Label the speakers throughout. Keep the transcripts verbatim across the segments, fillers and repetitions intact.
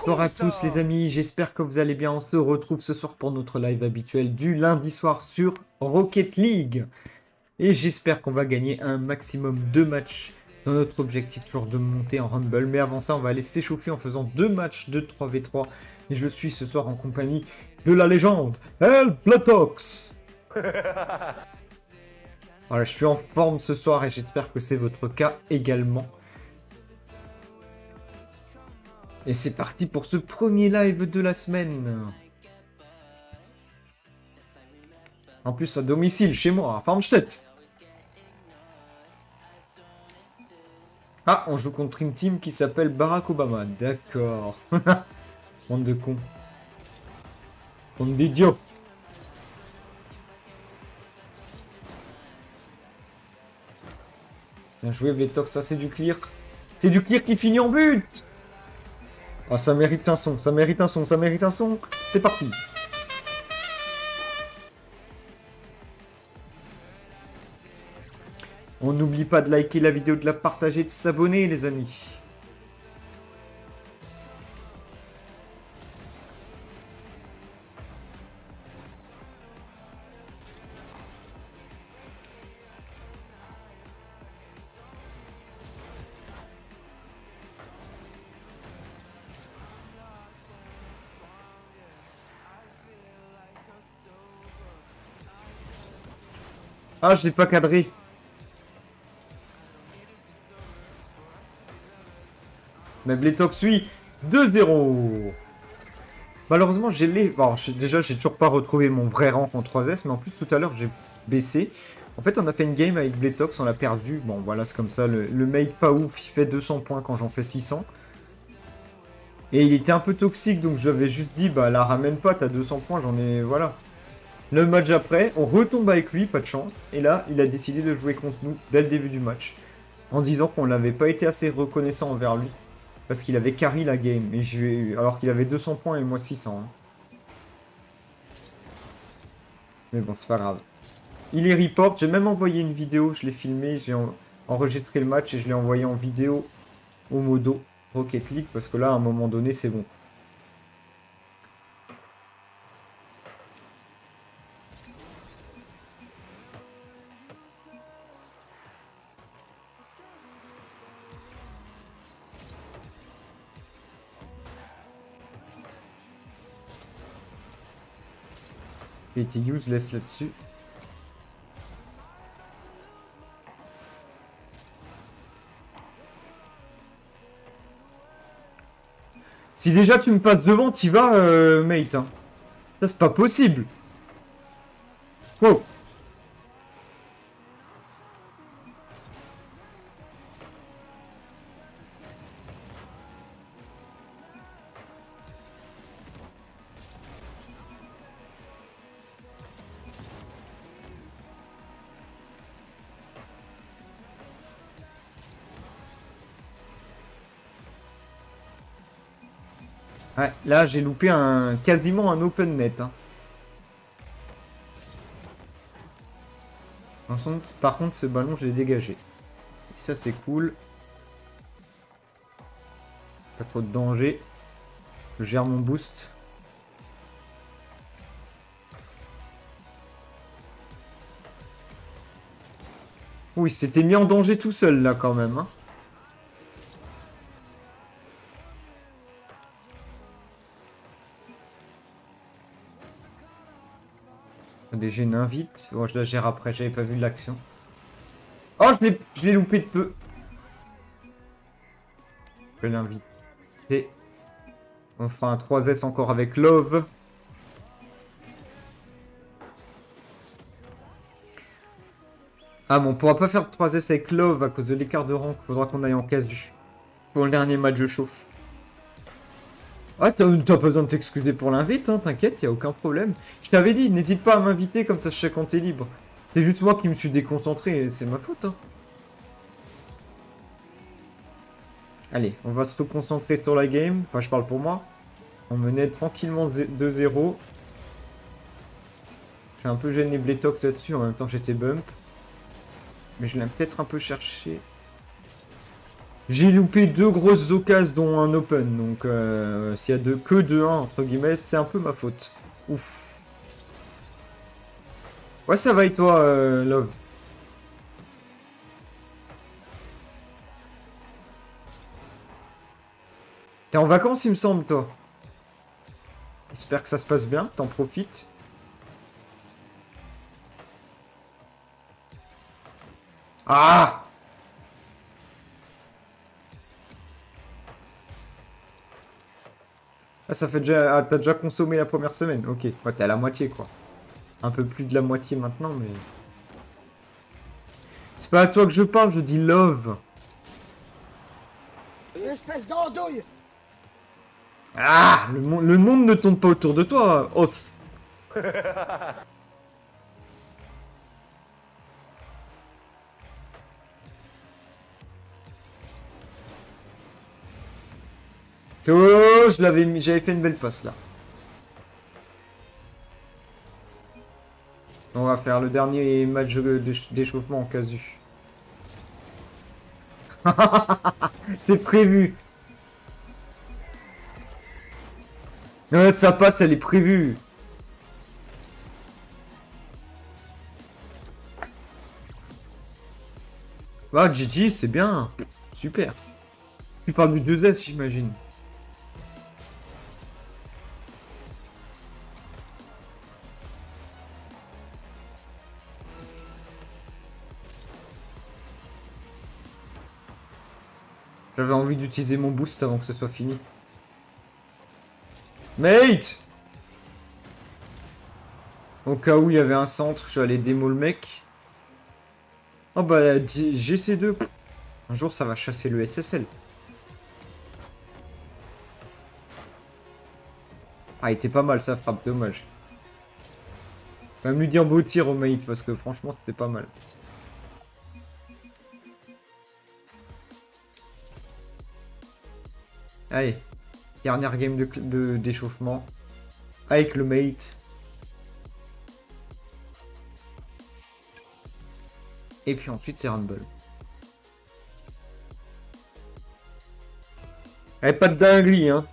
Speaker 1: Bonsoir à tous les amis, j'espère que vous allez bien. On se retrouve ce soir pour notre live habituel du lundi soir sur Rocket League. Et j'espère qu'on va gagner un maximum de matchs dans notre objectif toujours de monter en Rumble. Mais avant ça, on va aller s'échauffer en faisant deux matchs de trois v trois. Et je suis ce soir en compagnie de la légende, El Platox. Voilà, je suis en forme ce soir et j'espère que c'est votre cas également. Et c'est parti pour ce premier live de la semaine. En plus, à domicile, chez moi, à Farmstedt. Ah, on joue contre une team qui s'appelle Barack Obama. D'accord. Bande de cons. Bande d'idiots. Bien joué, Bletox. Ça, c'est du clear. C'est du clear qui finit en but. Ah, ça mérite un son, ça mérite un son, ça mérite un son. C'est parti. On n'oublie pas de liker la vidéo, de la partager, de s'abonner, les amis. Ah, je l'ai pas cadré. Mais Bletox, oui, deux zéro. Malheureusement, j'ai les... Bon, déjà, j'ai toujours pas retrouvé mon vrai rank en trois S, mais en plus, tout à l'heure, j'ai baissé. En fait, on a fait une game avec Bletox, on l'a perdu. Bon, voilà, c'est comme ça. Le, le mate pas ouf, il fait deux cents points quand j'en fais six cents. Et il était un peu toxique, donc je lui avais juste dit, bah, la ramène pas, t'as deux cents points, j'en ai... Voilà. Le match après, on retombe avec lui, pas de chance. Et là, il a décidé de jouer contre nous dès le début du match. En disant qu'on n'avait pas été assez reconnaissant envers lui. Parce qu'il avait carry la game. Et je lui ai... Alors qu'il avait deux cents points et moi six cents. Hein. Mais bon, c'est pas grave. Il est report. J'ai même envoyé une vidéo. Je l'ai filmé. J'ai en... enregistré le match et je l'ai envoyé en vidéo au modo Rocket League. Parce que là, à un moment donné, c'est bon. Et Tiguse laisse là-dessus. Si déjà tu me passes devant, t'y vas, euh, mate. Hein. Ça, c'est pas possible. Wow. Ouais, là j'ai loupé un quasiment un open net. Hein. Par contre, ce ballon, je l'ai dégagé. Et ça, c'est cool. Pas trop de danger. Je gère mon boost. Oui, il s'était mis en danger tout seul là quand même. Hein. Déjà une invite. Bon, je la gère après, j'avais pas vu l'action. Oh, je l'ai loupé de peu. Je vais l'inviter. On fera un trois S encore avec Love. Ah bon, on pourra pas faire de trois S avec Love à cause de l'écart de rank. Faudra qu'on aille en casu. Pour le dernier match de chauffe. Ah, t'as pas besoin de t'excuser pour l'invite, hein, t'inquiète, y a aucun problème. Je t'avais dit, n'hésite pas à m'inviter, comme ça je sais quand t'es libre. C'est juste moi qui me suis déconcentré, et c'est ma faute. Hein. Allez, on va se reconcentrer sur la game. Enfin, je parle pour moi. On menait tranquillement deux zéro. J'ai un peu gêné Bletox là-dessus, en même temps j'étais bump. Mais je l'ai peut-être un peu cherché. J'ai loupé deux grosses occasions dont un open, donc euh, s'il y a de, que deux un entre guillemets, c'est un peu ma faute. Ouf. Ouais, ça va et toi, euh, Love? T'es en vacances, il me semble, toi. J'espère que ça se passe bien, t'en profites. Ah! Ah, ça fait déjà... Ah, t'as déjà consommé la première semaine. Ok, ouais, t'es à la moitié, quoi. Un peu plus de la moitié maintenant, mais... C'est pas à toi que je parle, je dis Love.
Speaker 2: Une espèce d'andouille.
Speaker 1: Ah! Le, mo le monde ne tourne pas autour de toi, os. C'est oh, je l'avais mis, j'avais fait une belle passe là. On va faire le dernier match d'échauffement en casu. C'est prévu. Ouais, sa passe, elle est prévue. Ah, G G, c'est bien. Super. Tu parles du deux S, j'imagine. J'avais envie d'utiliser mon boost avant que ce soit fini. Mate! Au cas où il y avait un centre, je suis allé démo le mec. Oh bah, G C deux. Un jour, ça va chasser le S S L. Ah, il était pas mal, ça frappe, dommage. Faut même lui dire beau tir au mate, parce que franchement, c'était pas mal. Allez, dernière game de d'échauffement. Avec le mate. Et puis ensuite, c'est Rumble. Eh, pas de dinguerie, hein.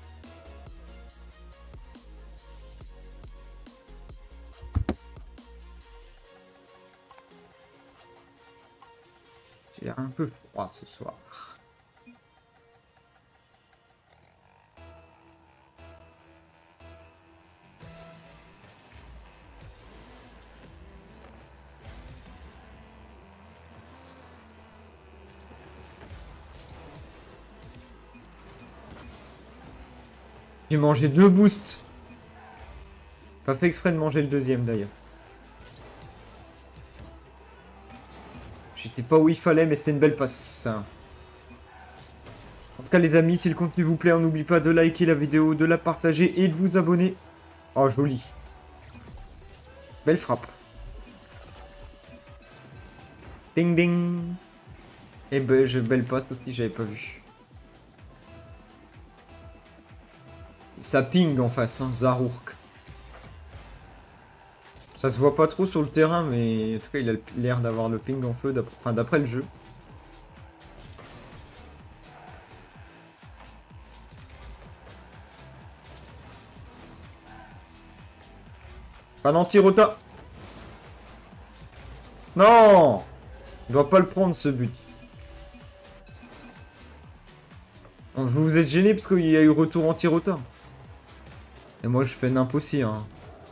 Speaker 1: J'ai un peu froid ce soir. J'ai mangé deux boosts. Pas fait exprès de manger le deuxième d'ailleurs. J'étais pas où il fallait, mais c'était une belle passe. En tout cas, les amis, si le contenu vous plaît, on n'oublie pas de liker la vidéo, de la partager et de vous abonner. Oh, joli. Belle frappe. Ding ding. Et ben, je belle passe aussi, j'avais pas vu. Ça ping en face, hein, Zarourk. Ça se voit pas trop sur le terrain, mais en tout cas, il a l'air d'avoir le ping en feu, d'après enfin, d'après le jeu. Pas d'anti-rota. Non! Je dois pas le prendre, ce but. Vous vous êtes gêné parce qu'il y a eu retour anti-rota. Et moi, je fais n'impossible, hein.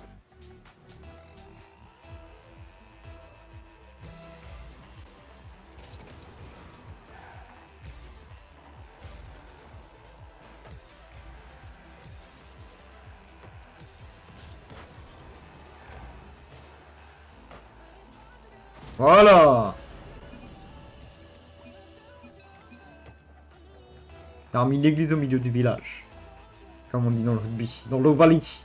Speaker 1: Voilà! T'as remis l'église au milieu du village. Comme on dit dans le rugby. Dans l'Ovalie.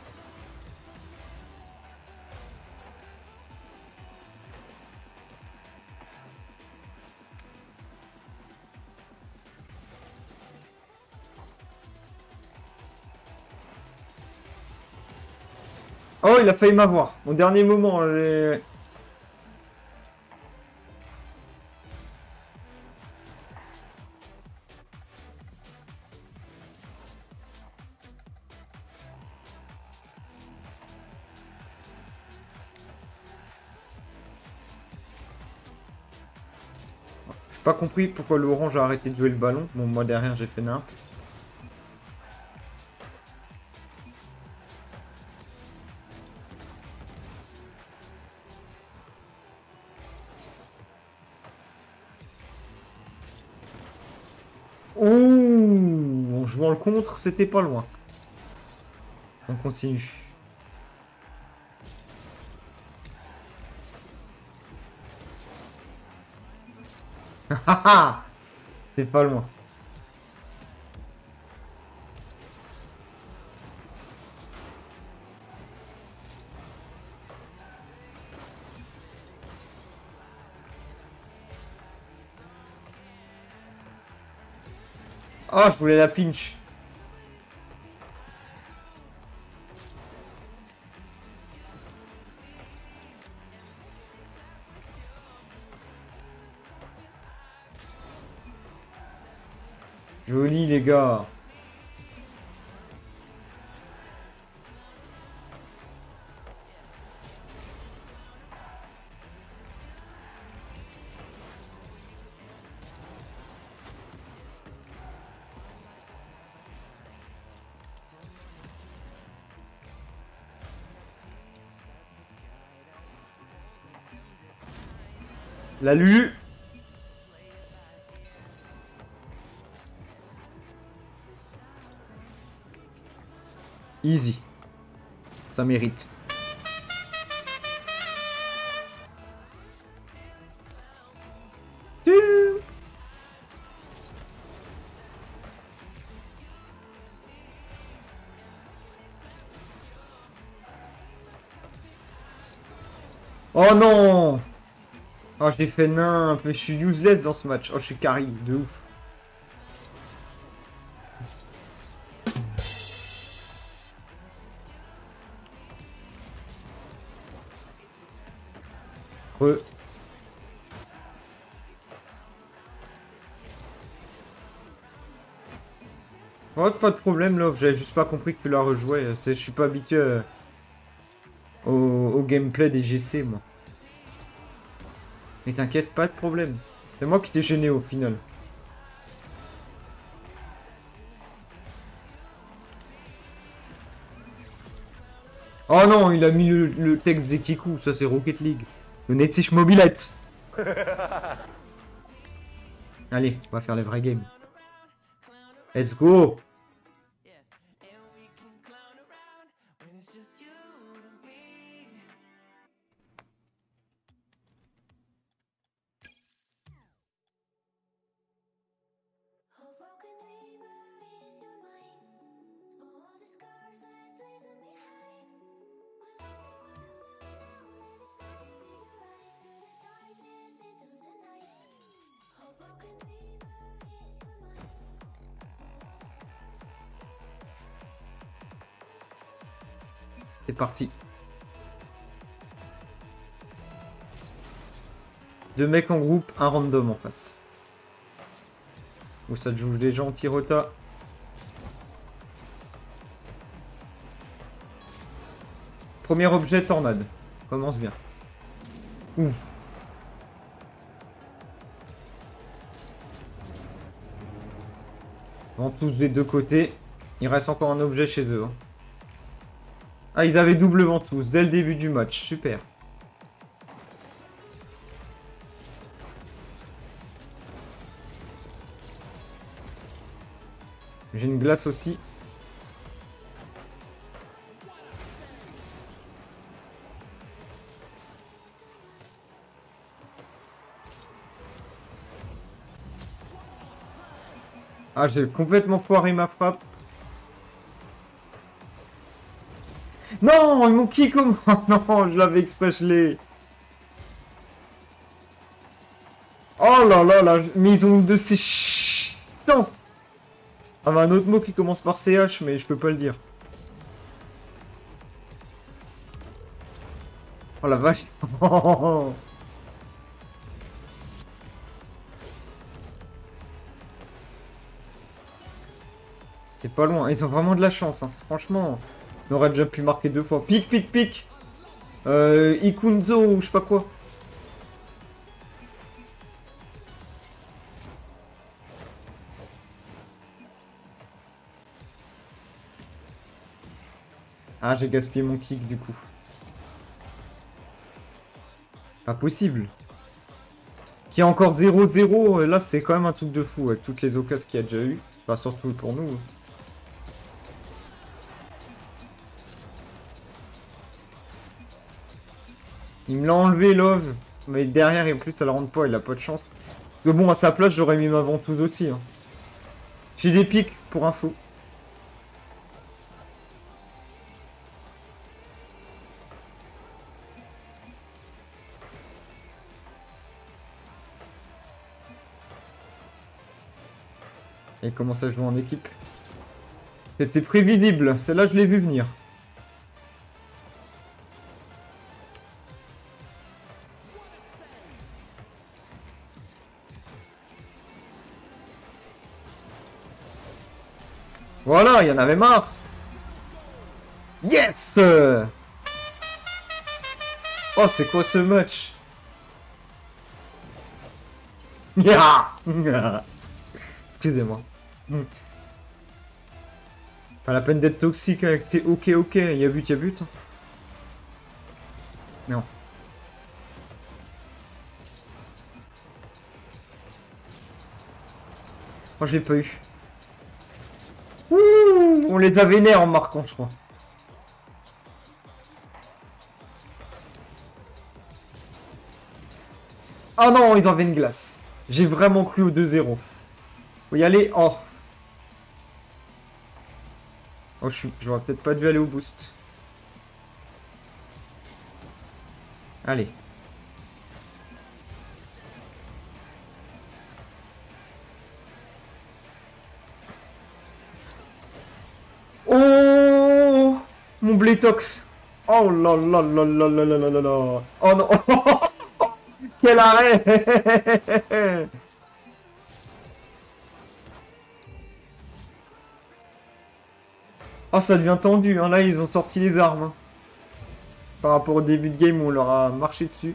Speaker 1: Oh, il a failli m'avoir. Au dernier moment, j'ai... pas compris pourquoi l'orange a arrêté de jouer le ballon. Bon, moi derrière, j'ai fait n'importe. Ouh, en jouant le contre, c'était pas loin. On continue. C'est pas loin. Oh, je voulais la pinch. Joli les gars. La lu. Easy. Ça mérite. Oh non! Oh, j'ai fait nimp, mais je suis useless dans ce match. Oh, je suis carry, de ouf. Re. Oh, pas de problème, là. J'avais juste pas compris que tu la rejouais. Je suis pas habitué euh, au, au gameplay des G C, moi. Mais t'inquiète, pas de problème. C'est moi qui t'ai gêné au final. Oh non, il a mis le, le texte Zekiku, ça c'est Rocket League. Le Netzich Mobilette. Allez, on va faire les vrais games. Let's go. C'est parti. Deux mecs en groupe, un random en face. Ou ça te joue déjà en tirota. Premier objet, tornade. Commence bien. Ouf. Ventouse des deux côtés. Il reste encore un objet chez eux. Hein. Ah, ils avaient double ventouse dès le début du match. Super. J'ai une glace aussi. Ah, j'ai complètement foiré ma frappe. Non, ils m'ont kick comment? Non, je l'avais exprès gelé. Oh là là là, mais ils ont une de ces chances. Ah, bah, un autre mot qui commence par C H, mais je peux pas le dire. Oh la vache. C'est pas loin, ils ont vraiment de la chance, hein. Franchement. On aurait déjà pu marquer deux fois. Pic, pic, pic. Euh, Ikunzo ou je sais pas quoi. Ah, j'ai gaspillé mon kick du coup. Pas possible. Qu'il y a encore zéro zéro, là c'est quand même un truc de fou avec toutes les occasions qu'il y a déjà eu. Enfin, surtout pour nous. Il me l'a enlevé, Love. Mais derrière, et en plus, ça le rentre pas, il a pas de chance. Parce que bon, à sa place, j'aurais mis ma ventouse aussi. Hein. J'ai des pics, pour info. Et il commence à jouer en équipe. C'était prévisible, celle-là, je l'ai vu venir. Voilà, il y en avait marre. Yes! Oh, c'est quoi ce match? Excusez-moi. Pas la peine d'être toxique avec tes ok ok, il y a but, il y a but. Non. Oh, j'ai pas eu. Ouh, on les a vénères en marquant, je crois. Oh non, ils avaient une glace. J'ai vraiment cru au deux zéro. Faut y aller. Oh. Oh, je suis... J'aurais peut-être pas dû aller au boost. Allez. Oh, mon Blétox. Oh là là là là là là là là là. Oh non. Quel arrêt. Oh, ça devient tendu. Hein. Là, ils ont sorti les armes. Hein. Par rapport au début de game où on leur a marché dessus.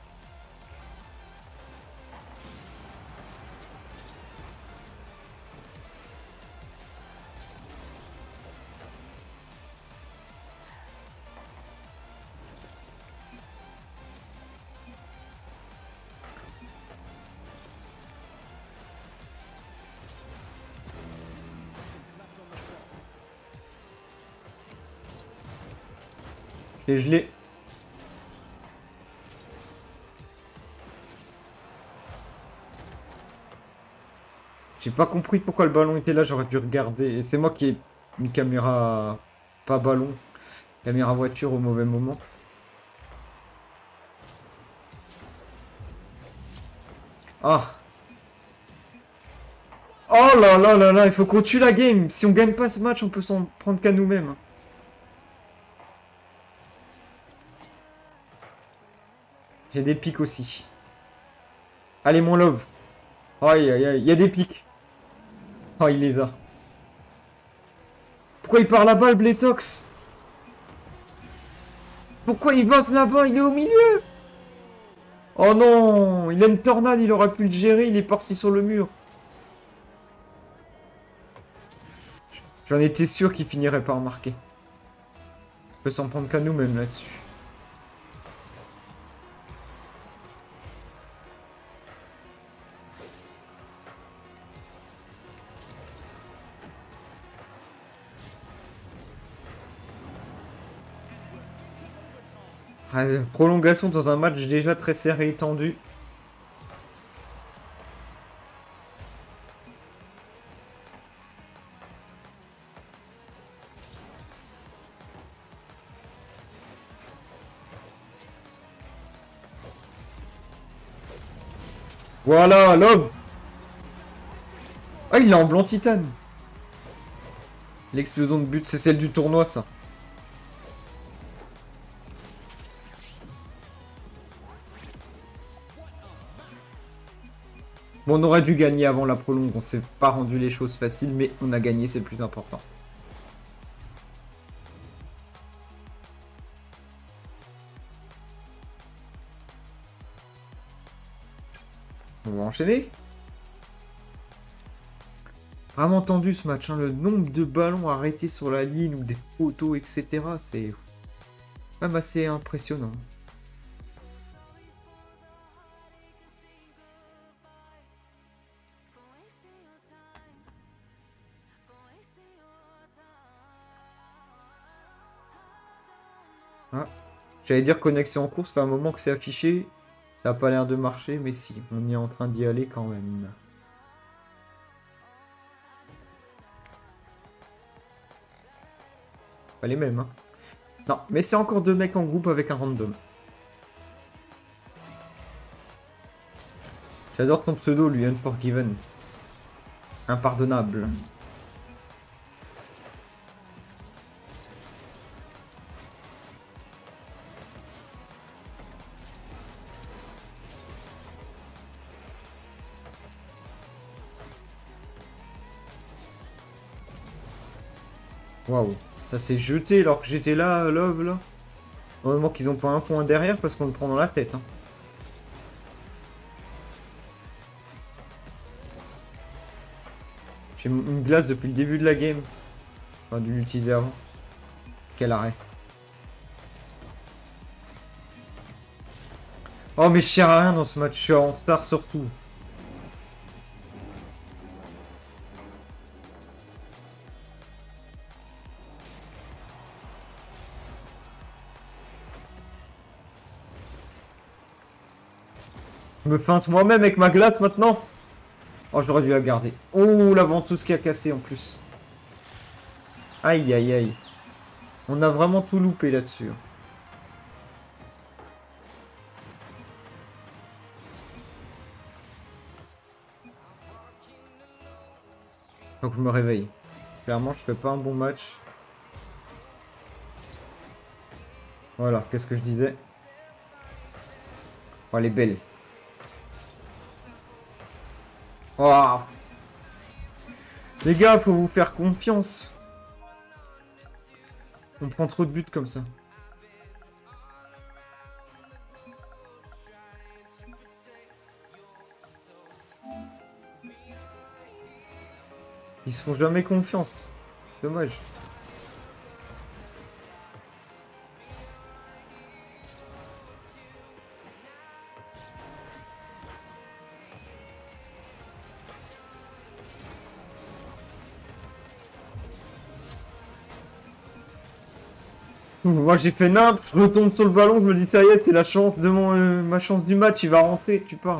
Speaker 1: Et je l'ai. J'ai pas compris pourquoi le ballon était là, j'aurais dû regarder. Et c'est moi qui ai une caméra... Pas ballon. Caméra voiture au mauvais moment. Ah. Oh là là là là, il faut qu'on tue la game. Si on gagne pas ce match, on peut s'en prendre qu'à nous-mêmes. J'ai des pics aussi. Allez, mon love. Aïe, aïe, aïe. Il y a des pics. Oh, il les a. Pourquoi il part là-bas, le Blétox? Pourquoi il bosse là-bas? Il est au milieu. Oh non, il a une tornade, il aurait pu le gérer, il est parti sur le mur. J'en étais sûr qu'il finirait par marquer. On peut s'en prendre qu'à nous-mêmes là-dessus. Ah, prolongation dans un match déjà très serré et tendu. Voilà, l'homme. Ah, il l'a en blanc titane. L'explosion de but, c'est celle du tournoi, ça. Bon, on aurait dû gagner avant la prolongue. On s'est pas rendu les choses faciles, mais on a gagné, c'est le plus important. On va enchaîner. Vraiment tendu ce match, hein. Le nombre de ballons arrêtés sur la ligne ou des poteaux, et cetera. C'est même assez impressionnant. Ah. J'allais dire connexion en course, ça fait un moment que c'est affiché. Ça n'a pas l'air de marcher, mais si, on est en train d'y aller quand même. Pas les mêmes, hein. Non, mais c'est encore deux mecs en groupe avec un random. J'adore ton pseudo, lui, Unforgiven. Impardonnable. Waouh, ça s'est jeté alors que j'étais là, Love, là. Heureusement qu'ils ont pas un point derrière parce qu'on le prend dans la tête, hein. J'ai une glace depuis le début de la game. Enfin, dû l'utiliser avant. Quel arrêt. Oh, mais je sers à rien dans ce match. Je suis en retard surtout. Je me feinte moi-même avec ma glace maintenant. Oh, j'aurais dû la garder. Oh, la ventouse qui a cassé en plus. Aïe, aïe, aïe. On a vraiment tout loupé là-dessus. Donc je me réveille. Clairement, je fais pas un bon match. Voilà, qu'est-ce que je disais? Oh, elle est belle. Oh. Les gars, faut vous faire confiance. On prend trop de buts comme ça. Ils se font jamais confiance. Dommage. Moi j'ai fait nimp, je retombe sur le ballon, je me dis ça y est, c'est la chance de mon, euh, ma chance du match, il va rentrer, tu parles.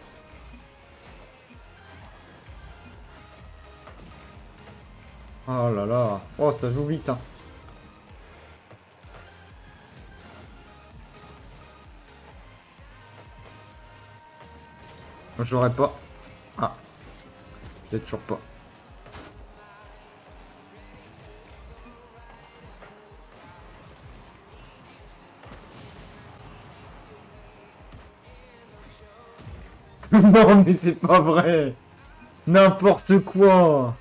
Speaker 1: Oh là là, oh ça joue vite, hein. J'aurais pas. Ah, j'ai toujours pas. Non mais c'est pas vrai. N'importe quoi.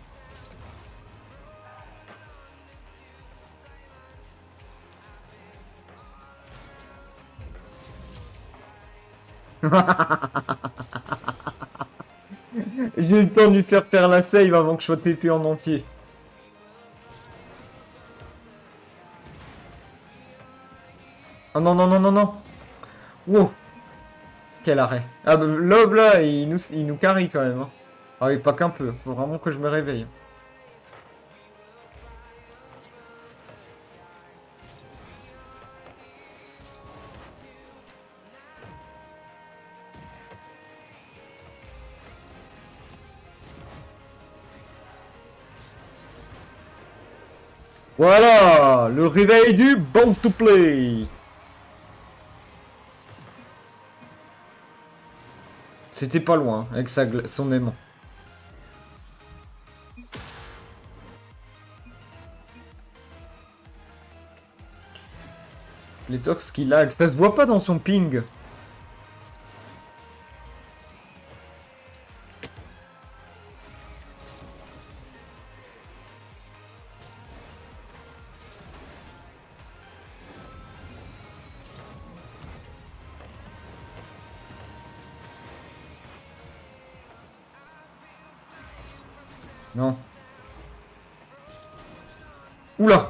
Speaker 1: J'ai eu le temps de lui faire faire la save avant que je sois T P en entier. Oh non, non, non, non, non. Wow. Quel arrêt. Ah bah Love là, il nous, il nous carry quand même, hein. Ah oui, pas qu'un peu. Faut vraiment que je me réveille. Voilà, le réveil du Born to Play. C'était pas loin, hein, avec sa gla- son aimant. Les tox qui lag, ça se voit pas dans son ping. Non. Oula!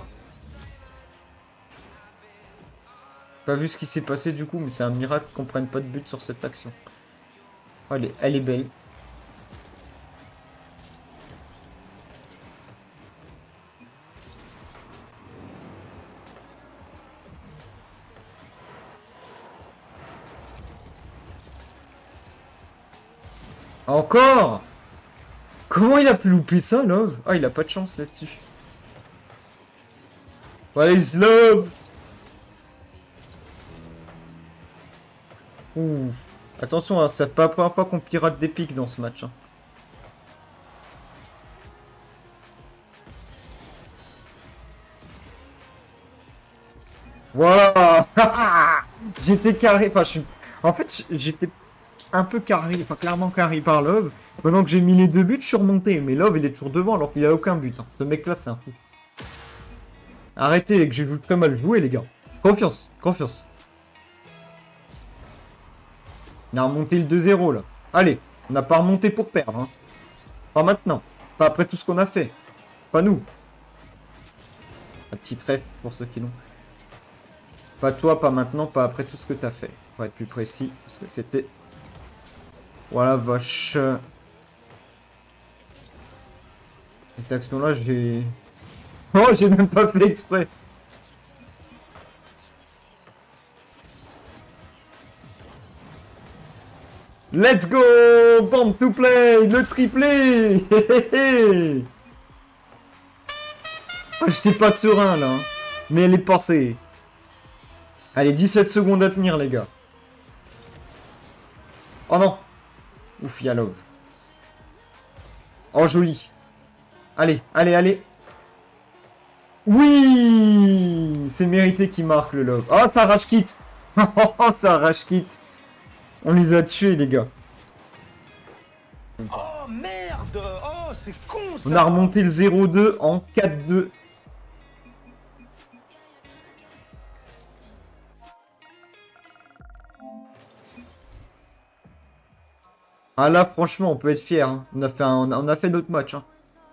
Speaker 1: Pas vu ce qui s'est passé du coup, mais c'est un miracle qu'on prenne pas de but sur cette action. Oh, elle est, elle est belle. Encore! Comment il a pu louper ça, Love? Ah, il a pas de chance là-dessus. Allez, Love! Ouf. Attention, hein, c'est pas la première fois qu'on pirate des pics dans ce match. Hein. Voilà. J'étais carré. Enfin, je suis... En fait, j'étais un peu carré. Enfin, clairement carré par Love. Pendant que j'ai mis les deux buts, je suis remonté. Mais Love, il est toujours devant alors qu'il a aucun but. Hein. Ce mec-là, c'est un fou. Arrêtez, que je joue très mal joué, les gars. Confiance, confiance. On a remonté le deux zéro, là. Allez, on n'a pas remonté pour perdre. Hein. Pas maintenant. Pas après tout ce qu'on a fait. Pas nous. La petite ref pour ceux qui l'ont. Pas toi, pas maintenant, pas après tout ce que t'as fait. Pour être plus précis, parce que c'était... Voilà, vache. Cette action-là, j'ai... Oh, j'ai même pas fait exprès. Let's go! Born to play! Le triplé! Oh, j'étais pas serein, là. Hein. Mais elle est passée. Allez, dix-sept secondes à tenir, les gars. Oh non! Ouf, y'a Love. Oh, joli. Allez, allez, allez. Oui! C'est mérité qu'il marque, le Love. Oh, ça rage quitte. Oh, ça rage quitte. On les a tués, les gars.
Speaker 2: Oh, merde! Oh, c'est con, ça!
Speaker 1: On a remonté le zéro deux en quatre deux. Ah là, franchement, on peut être fier. Hein. On a fait, un, on a fait notre match. Hein.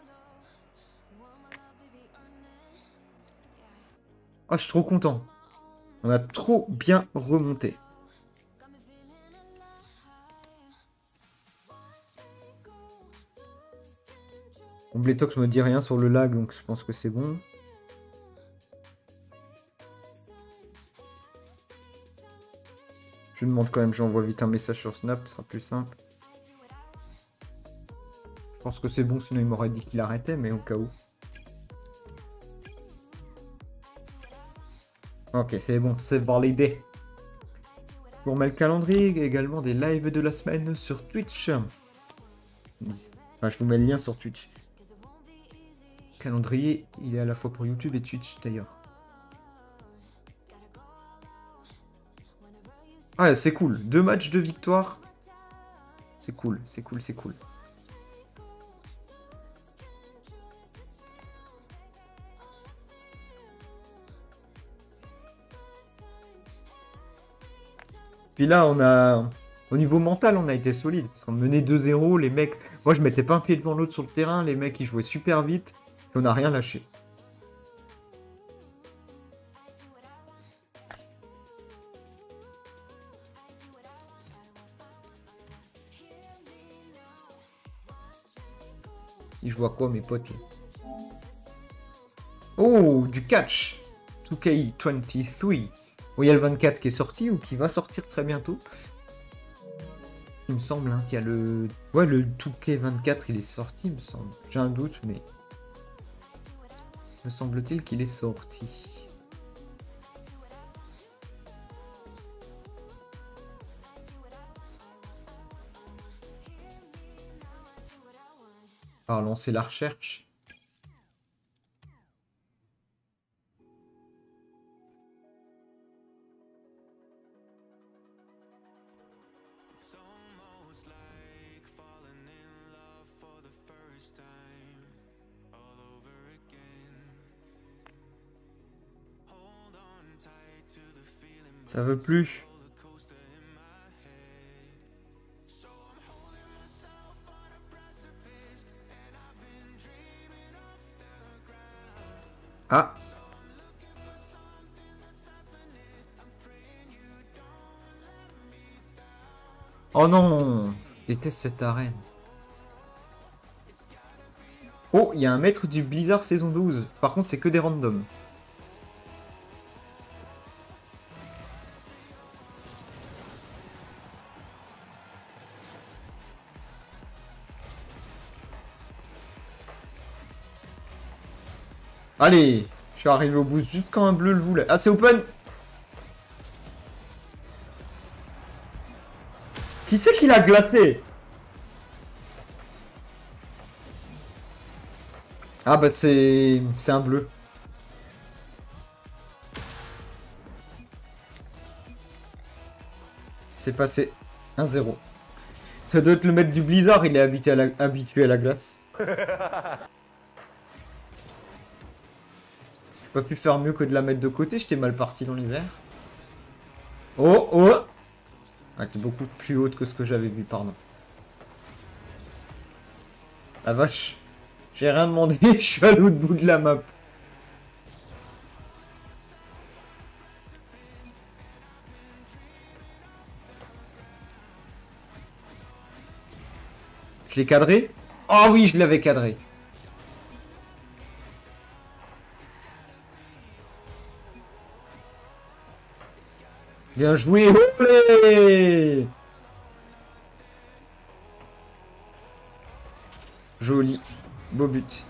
Speaker 1: Ah, je suis trop content. On a trop bien remonté. Bon, Blétox me dit rien sur le lag, donc je pense que c'est bon. Je demande quand même, j'envoie vite un message sur Snap, ce sera plus simple. Je pense que c'est bon, sinon il m'aurait dit qu'il arrêtait, mais au cas où. Ok, c'est bon, c'est validé. Je vous remets le calendrier, également des lives de la semaine sur Twitch. Enfin, je vous mets le lien sur Twitch. Calendrier, il est à la fois pour YouTube et Twitch d'ailleurs. Ah, c'est cool. Deux matchs de victoire. C'est cool, c'est cool, c'est cool. Puis là, on a... Au niveau mental, on a été solide. Parce qu'on menait deux zéro, les mecs... Moi, je mettais pas un pied devant l'autre sur le terrain. Les mecs, ils jouaient super vite. Et on n'a rien lâché. Et je vois quoi, mes potes là. Oh, du catch deux K vingt-trois. Oh, il y a le vingt-quatre qui est sorti ou qui va sortir très bientôt. Il me semble hein, qu'il y a le... Ouais, le deux K vingt-quatre, il est sorti, il me semble. J'ai un doute, mais... Me semble-t-il qu'il est sorti. Alors, lancer la recherche. Ça veut plus. Ah. Oh non, je déteste cette arène. Oh, il y a un maître du Blizzard saison douze. Par contre, c'est que des randoms. Allez, je suis arrivé au boost juste quand un bleu le voulait. Ah, c'est open. Qui c'est qui l'a glacé? Ah bah c'est... c'est un bleu. C'est passé un zéro. Ça doit être le maître du Blizzard, il est habitué à la, habitué à la glace. J'ai pas pu faire mieux que de la mettre de côté, j'étais mal parti dans les airs. Oh, oh. Ah, t'es beaucoup plus haute que ce que j'avais vu, pardon. La vache. J'ai rien demandé, je suis à l'autre bout de la map. Je l'ai cadré? Oh oui, je l'avais cadré. Bien joué, olé! Joli. Beau but.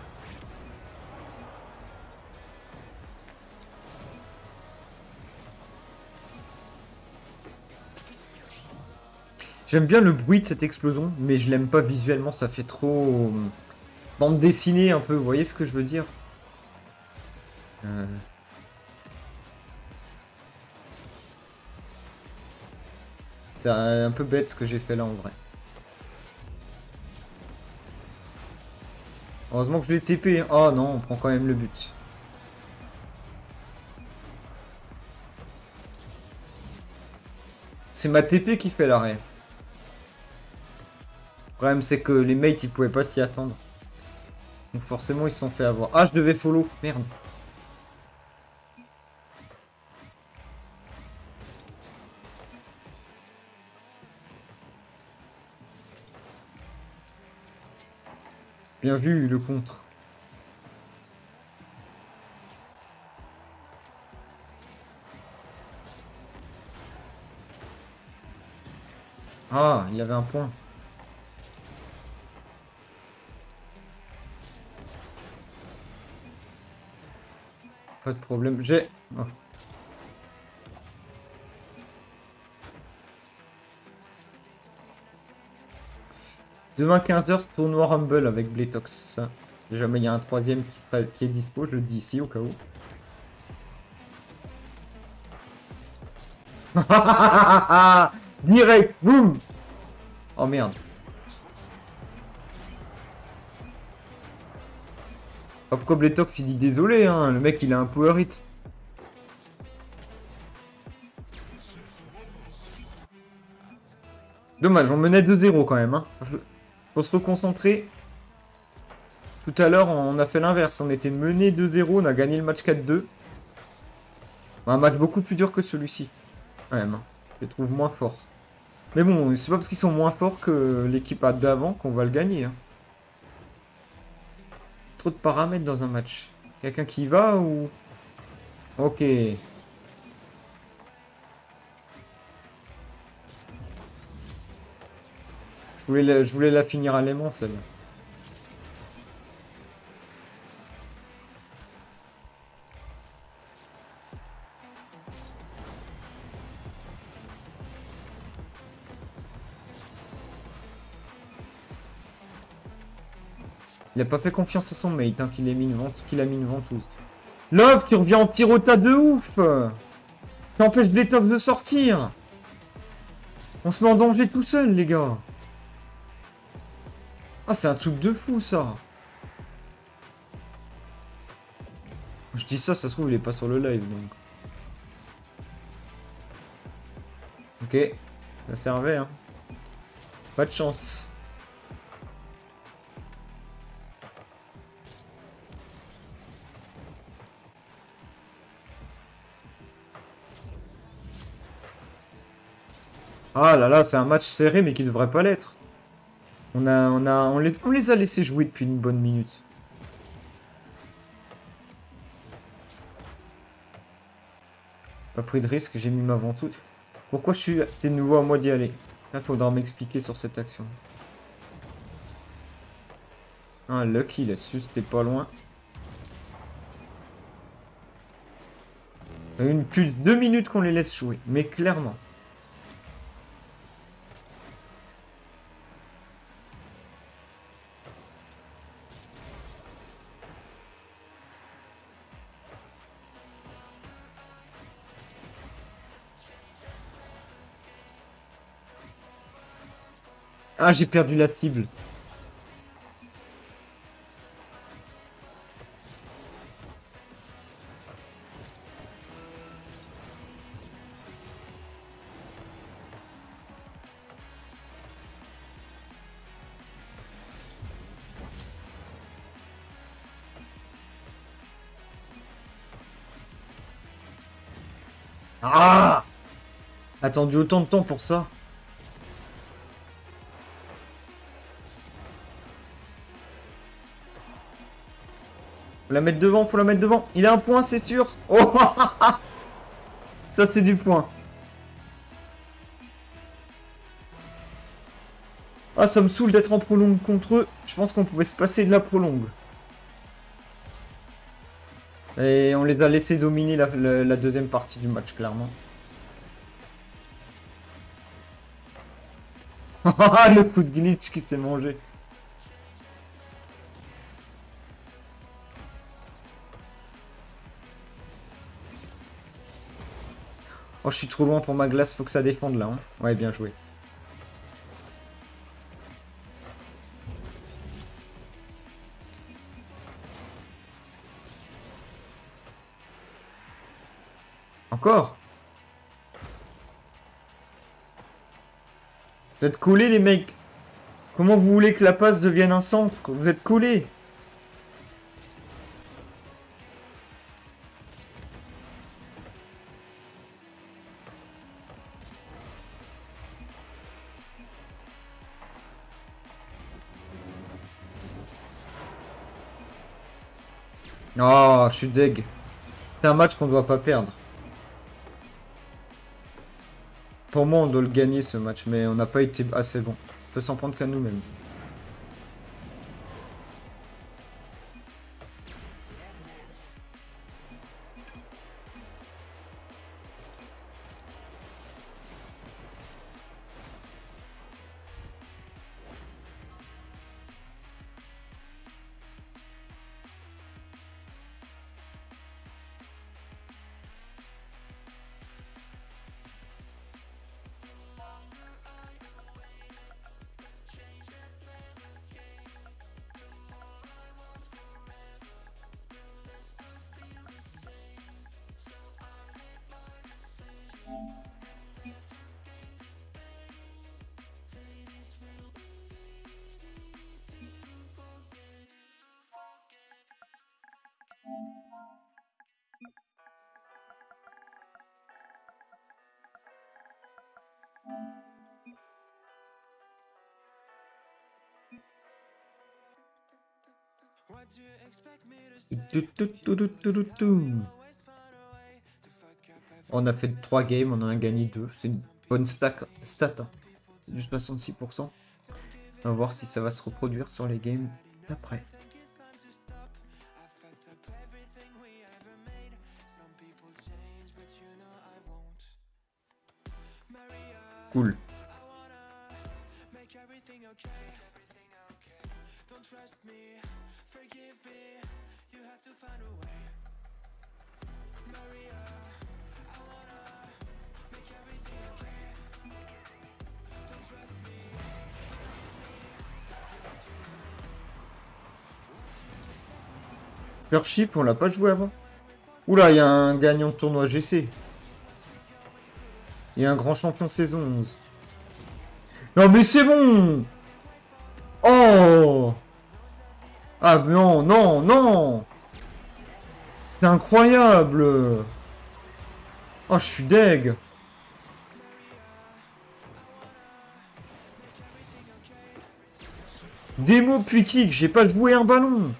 Speaker 1: J'aime bien le bruit de cette explosion, mais je l'aime pas visuellement, ça fait trop... bande dessinée un peu, vous voyez ce que je veux dire? euh... C'est un peu bête ce que j'ai fait là en vrai. Heureusement que je l'ai T P. Oh non, on prend quand même le but. C'est ma T P qui fait l'arrêt. Le problème c'est que les mates ils pouvaient pas s'y attendre. Donc forcément ils se sont fait avoir. Ah, je devais follow, merde. Bien vu le contre. Ah, il y avait un point. Pas de problème, j'ai... Oh. Demain quinze heures, tournoi Rumble avec Bletox. Si jamais il y a un troisième qui, sera, qui est dispo, je le dis ici au cas où. Direct, boum. Oh merde. Hop, comme Bletox il dit désolé, hein, le mec il a un power hit. Dommage, on menait deux zéro quand même. Hein. Faut se reconcentrer. Tout à l'heure, on a fait l'inverse. On était mené deux zéro, on a gagné le match quatre deux. Un match beaucoup plus dur que celui-ci. Quand même. Hein. Je les trouve moins forts. Mais bon, c'est pas parce qu'ils sont moins forts que l'équipe d'avant qu'on va le gagner. Hein. Trop de paramètres dans un match. Quelqu'un qui y va ou... Ok. Je voulais la, je voulais la finir à l'aimant, celle-là. Il a pas fait confiance à son mate, hein, qu'il a mis une vente, qu'il a mis une ventouse. Love, tu reviens en tirota de ouf. T'empêches Bletox de sortir. On se met en danger tout seul, les gars. Ah, c'est un truc de fou, ça. Je dis ça, ça se trouve, il est pas sur le live, donc. Ok. Ça servait, hein. Pas de chance. Ah là là, c'est un match serré, mais qui devrait pas l'être. On a, on a, on les, on les a laissés jouer depuis une bonne minute. Pas pris de risque, j'ai mis ma ventouse. Pourquoi je suis... C'est nouveau à moi d'y aller. Là, faudra m'expliquer sur cette action. Ah, lucky là-dessus, c'était pas loin. Ça fait une plus de deux minutes qu'on les laisse jouer, mais clairement. Ah, j'ai perdu la cible. Ah! Attendu autant de temps pour ça. Faut la mettre devant, faut la mettre devant. Il a un point, c'est sûr. Oh! Ça, c'est du point. Ah, ça me saoule d'être en prolongue contre eux. Je pense qu'on pouvait se passer de la prolongue. Et on les a laissés dominer la, la, la deuxième partie du match, clairement. Le coup de glitch qui s'est mangé. Oh, je suis trop loin pour ma glace, faut que ça défende là. Hein. Ouais, bien joué. Encore? Vous êtes collés les mecs. Comment vous voulez que la passe devienne un centre? Vous êtes collés. Oh, je suis deg. C'est un match qu'on doit pas perdre. Pour moi, on doit le gagner ce match, mais on n'a pas été assez bon. On peut s'en prendre qu'à nous-mêmes. On a fait trois games, on en a gagné deux. C'est une bonne stack, stat. Hein. C'est du soixante-six pour cent. On va voir si ça va se reproduire sur les games d'après. Cool. Pership, on l'a pas joué avant. Oula, il y a un gagnant de tournoi G C. Il y a un grand champion saison onze. Non mais c'est bon. Oh. Ah non, non, non. C'est incroyable. Oh, je suis deg. Démo puis kick, j'ai pas joué un ballon.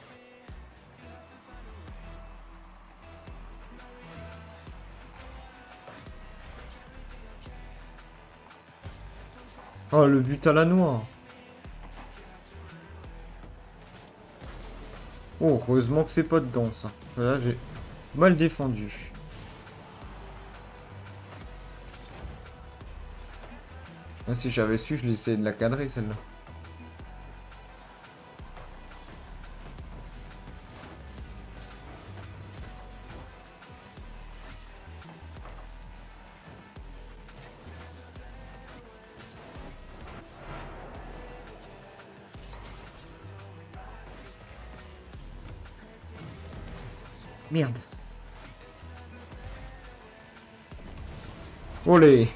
Speaker 1: Oh, le but à la noix. Oh, heureusement que c'est pas dedans, ça. Là, j'ai mal défendu. Ah, si j'avais su, je l'essayais de la cadrer, celle-là. Merde. Olé.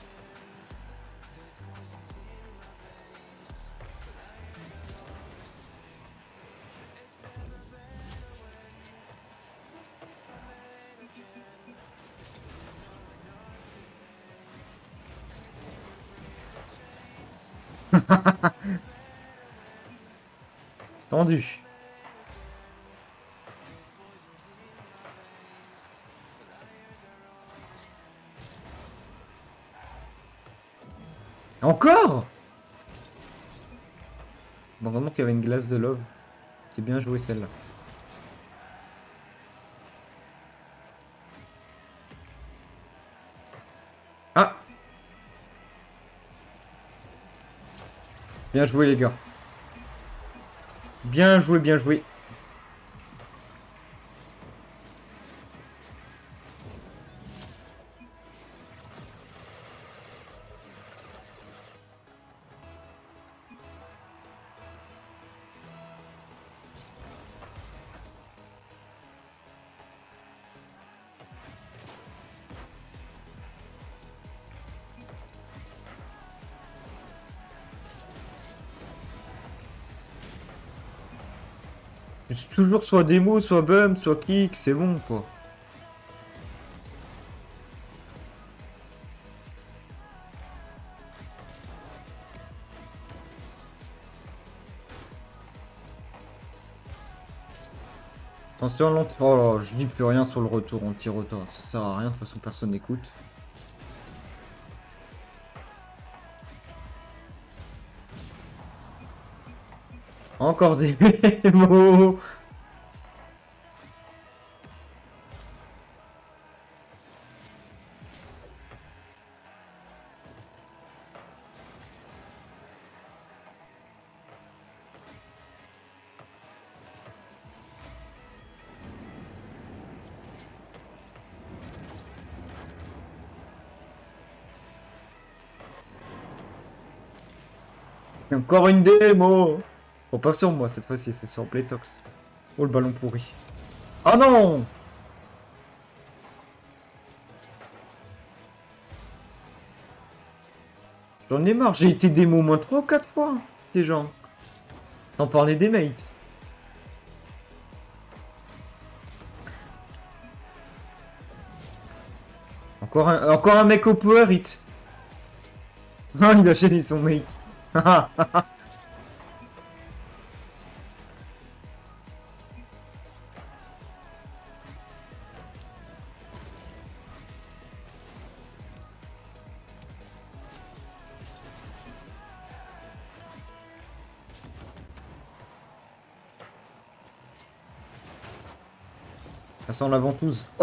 Speaker 1: Tendu. Encore? Bon, vraiment qu'il y avait une glace de love. C'est bien joué celle-là. Ah! Bien joué les gars. Bien joué, bien joué. C'est toujours soit démo, soit bump, soit kick, c'est bon quoi. Attention, long... Oh là, je dis plus rien sur le retour en tir auto. Ça sert à rien, de toute façon personne n'écoute. Encore des mots. Encore une démo. Bon, pas sur moi cette fois-ci, c'est sur Playtox. Oh, le ballon pourri. Oh non! J'en ai marre, j'ai été démo au moins trois ou quatre fois, déjà. Sans parler des mates. Encore un, encore un mec au power hit. Ah, il a gêné son mate. Ça sent la ventouse. Oh!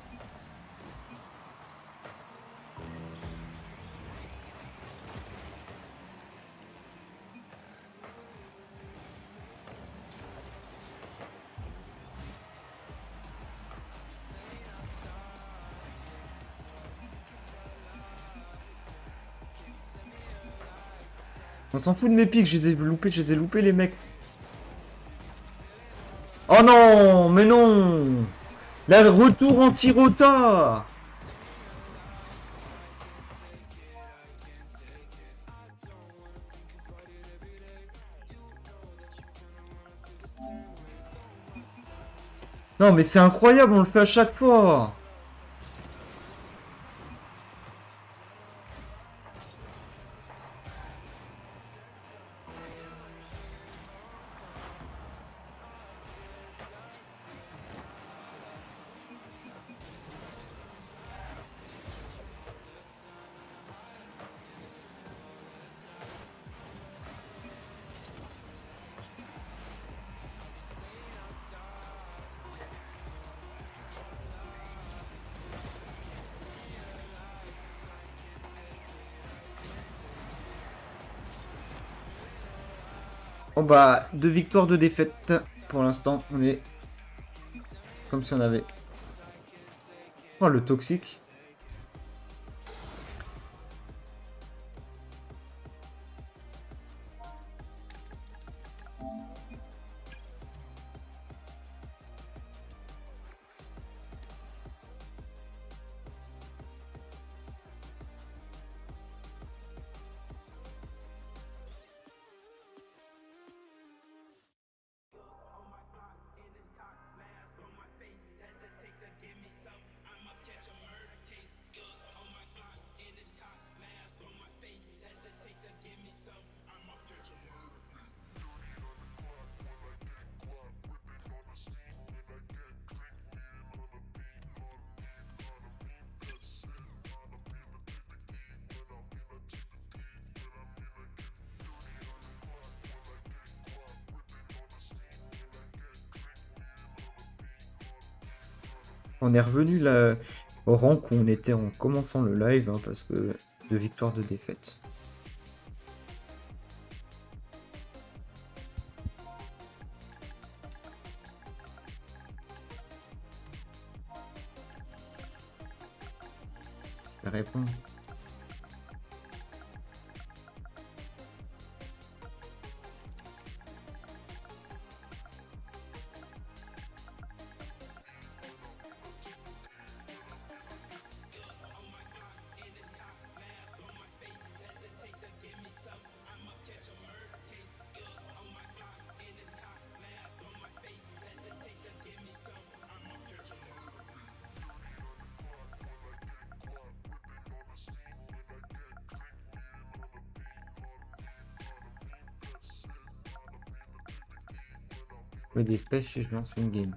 Speaker 1: On s'en fout de mes pics, je les ai loupés, je les ai loupés les mecs. Oh non, mais non! La retour en tirota! Non mais c'est incroyable, on le fait à chaque fois! Oh bah, deux victoires, deux défaites. Pour l'instant, on est comme si on avait... Oh, le toxique. On est revenu là, au rang où on était en commençant le live, hein, parce que deux victoires, deux défaites. Je vais répondre. Me dépêche et je lance une game.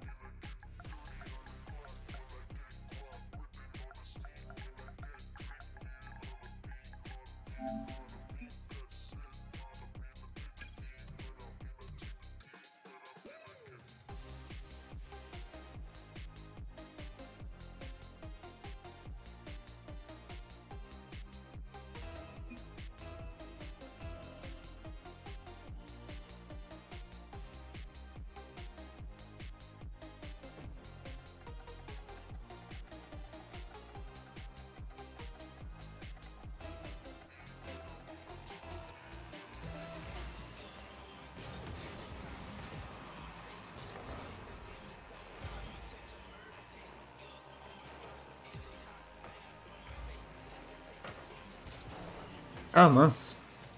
Speaker 1: Ah mince.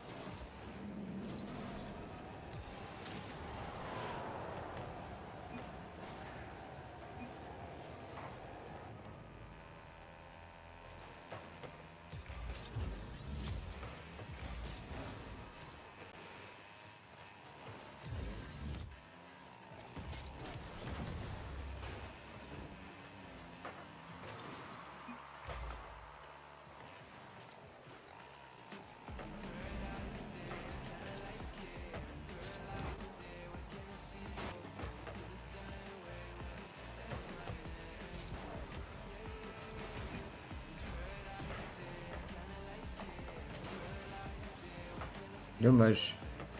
Speaker 1: Dommage.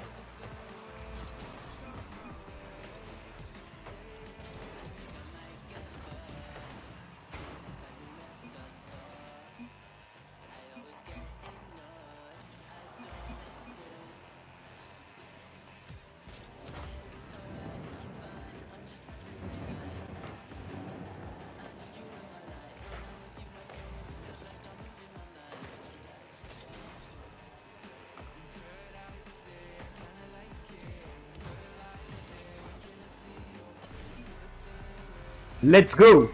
Speaker 1: Let's go!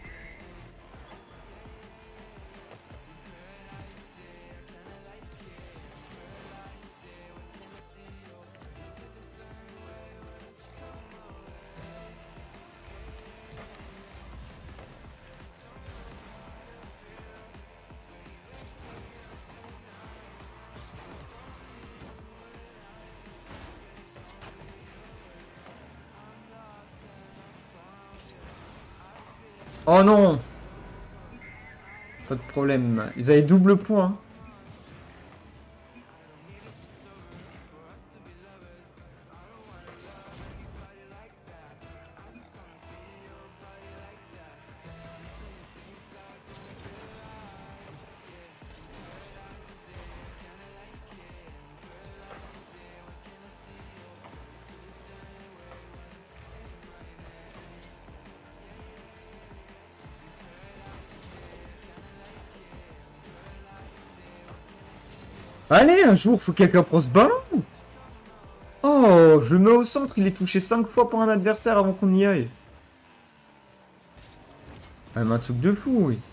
Speaker 1: Oh non! Pas de problème. Ils avaient double point. Allez, un jour, faut que quelqu'un prenne ce ballon. Oh, je le mets au centre, il est touché cinq fois par un adversaire avant qu'on y aille. Ah, mais un truc de fou, oui.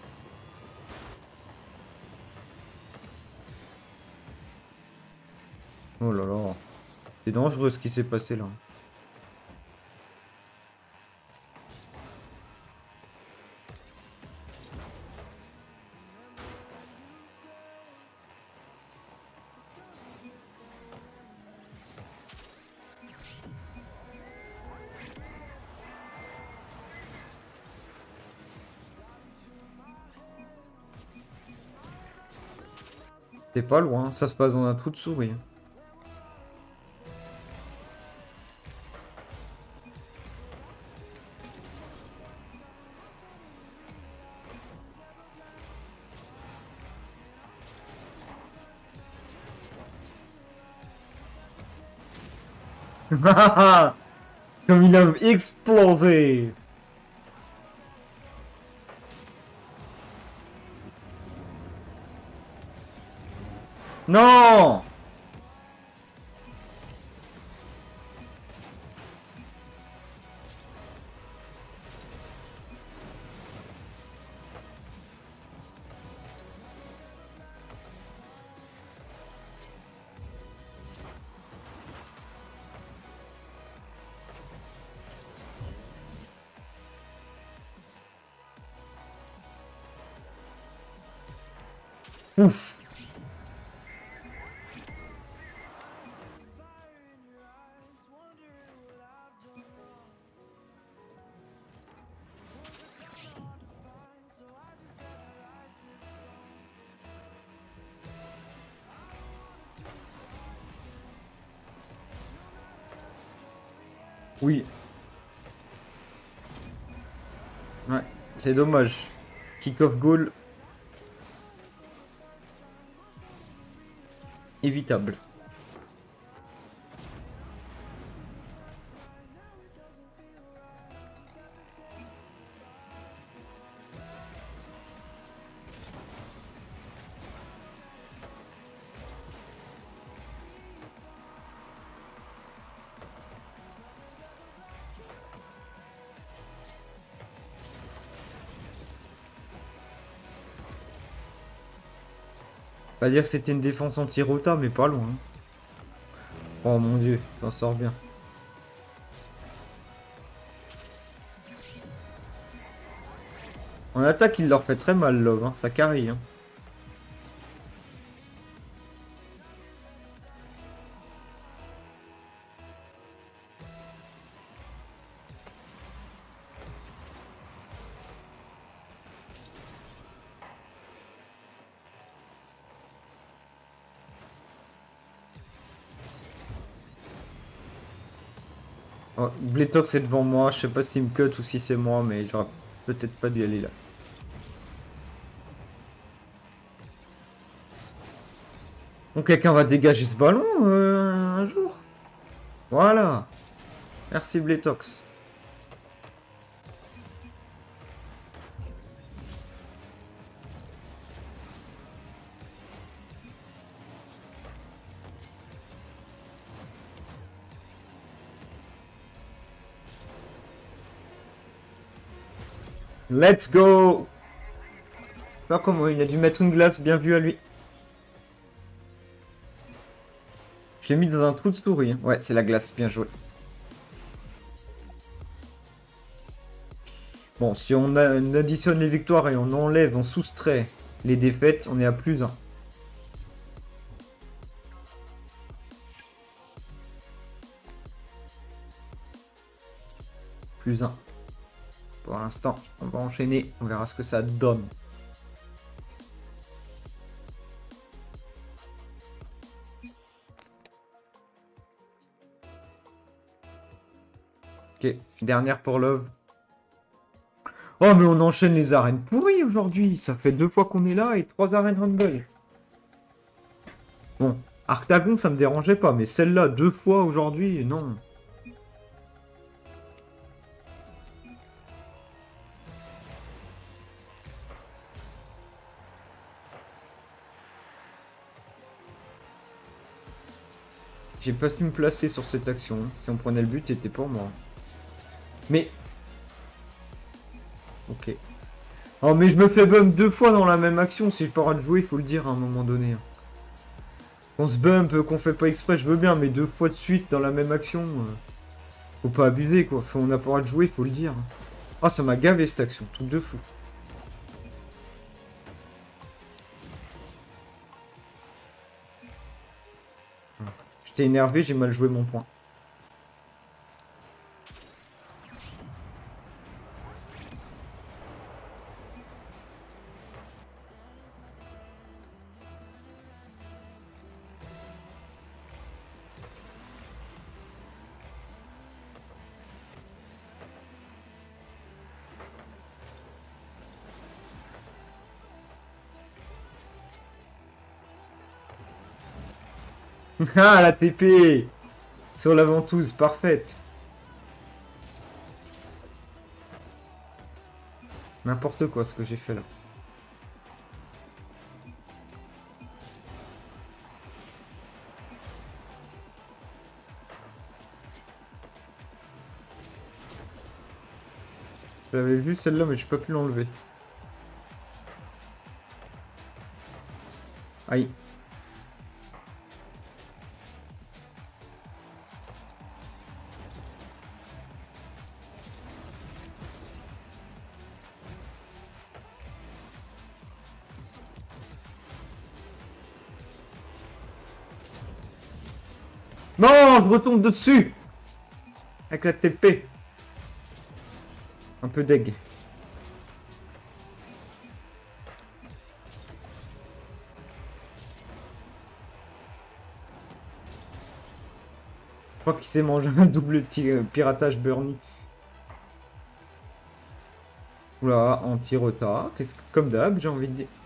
Speaker 1: Oh là là. C'est dangereux ce qui s'est passé là. C'est pas loin, ça se passe dans un trou de souris. Comme il a explosé. Non! Ouf! Oui. Ouais, c'est dommage. Kick-off goal. Évitable. Pas dire que c'était une défense anti-rota, mais pas loin. Oh mon dieu, t'en sors bien. En attaque, il leur fait très mal, Love, hein. Ça carry. Hein. Oh, Bletox est devant moi, je sais pas s'il me cut ou si c'est moi, mais j'aurais peut-être pas dû aller là. Donc quelqu'un va dégager ce ballon euh, un jour. Voilà. Merci Bletox. Let's go. Je sais pas comment, il a dû mettre une glace, bien vu à lui. Je l'ai mis dans un trou de souris. Hein. Ouais, c'est la glace, bien joué. Bon, si on, a, on additionne les victoires et on enlève, on soustrait les défaites, on est à plus un. Plus un. Pour l'instant, on va enchaîner, on verra ce que ça donne. Ok, dernière pour Love. Oh, mais on enchaîne les arènes pourries aujourd'hui. Ça fait deux fois qu'on est là et trois arènes Rumble. Bon, Arctagon, ça me dérangeait pas, mais celle-là, deux fois aujourd'hui, non. J'ai pas su me placer sur cette action. Si on prenait le but, c'était pour moi. Mais... Ok. Oh mais je me fais bump deux fois dans la même action. Si je pas de jouer, il faut le dire à un moment donné. Qu'on se bump, qu'on fait pas exprès, je veux bien. Mais deux fois de suite dans la même action... Euh... Faut pas abuser quoi. Faut, on n'a pas le droit de jouer, il faut le dire. Oh ça m'a gavé cette action. Truc de fou. J'étais énervé, j'ai mal joué mon point. Ah, la T P sur la ventouse, parfaite. N'importe quoi ce que j'ai fait là. J'avais vu celle-là, mais j'ai pas pu l'enlever. Aïe. Non, je retombe dessus avec la T P. Un peu deg. Je crois qu'il s'est mangé un double piratage Burnie. Oula, anti-rota. Qu'est-ce que, comme d'hab, j'ai envie de dire.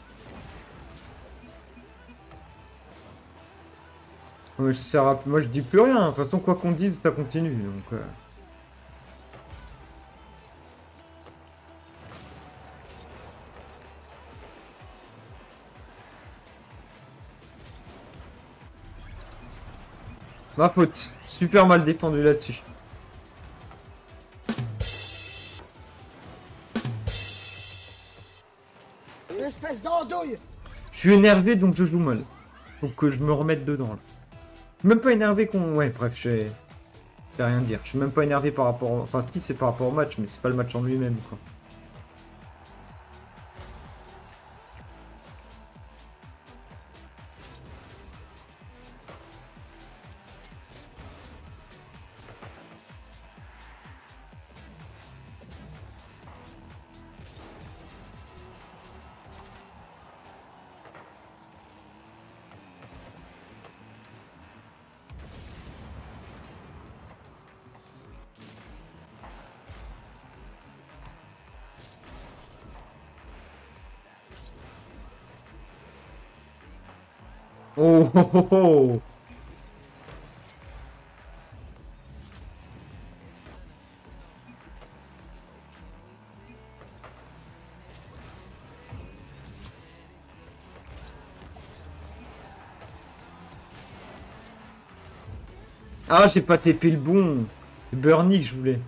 Speaker 1: Moi je, sers à... Moi je dis plus rien. De toute façon, quoi qu'on dise, ça continue. Donc. Euh... Ma faute. Super mal défendu là-dessus.
Speaker 3: Une espèce d'andouille.
Speaker 1: Je suis énervé donc je joue mal. Faut que je me remette dedans là. Même pas énervé qu'on... Ouais bref, je sais... Je vais rien dire. Je suis même pas énervé par rapport... Au... Enfin si c'est par rapport au match, mais c'est pas le match en lui-même quoi. Oh oh oh oh. Ah, j'ai pas T P le bon. C'est Burnie que je voulais.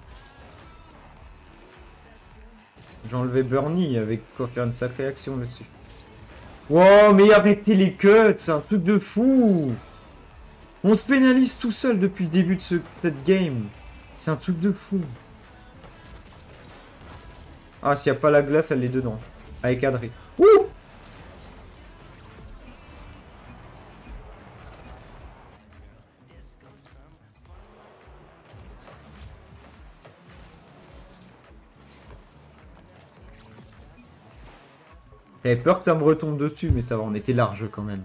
Speaker 1: J'ai enlevé Burnie avec quoi faire une sacrée action dessus. Wow, mais arrêtez les cuts, c'est un truc de fou. On se pénalise tout seul depuis le début de ce, cette game. C'est un truc de fou. Ah, s'il n'y a pas la glace, elle est dedans. Avec Adré. Ouh! J'avais peur que ça me retombe dessus, mais ça va, on était large quand même.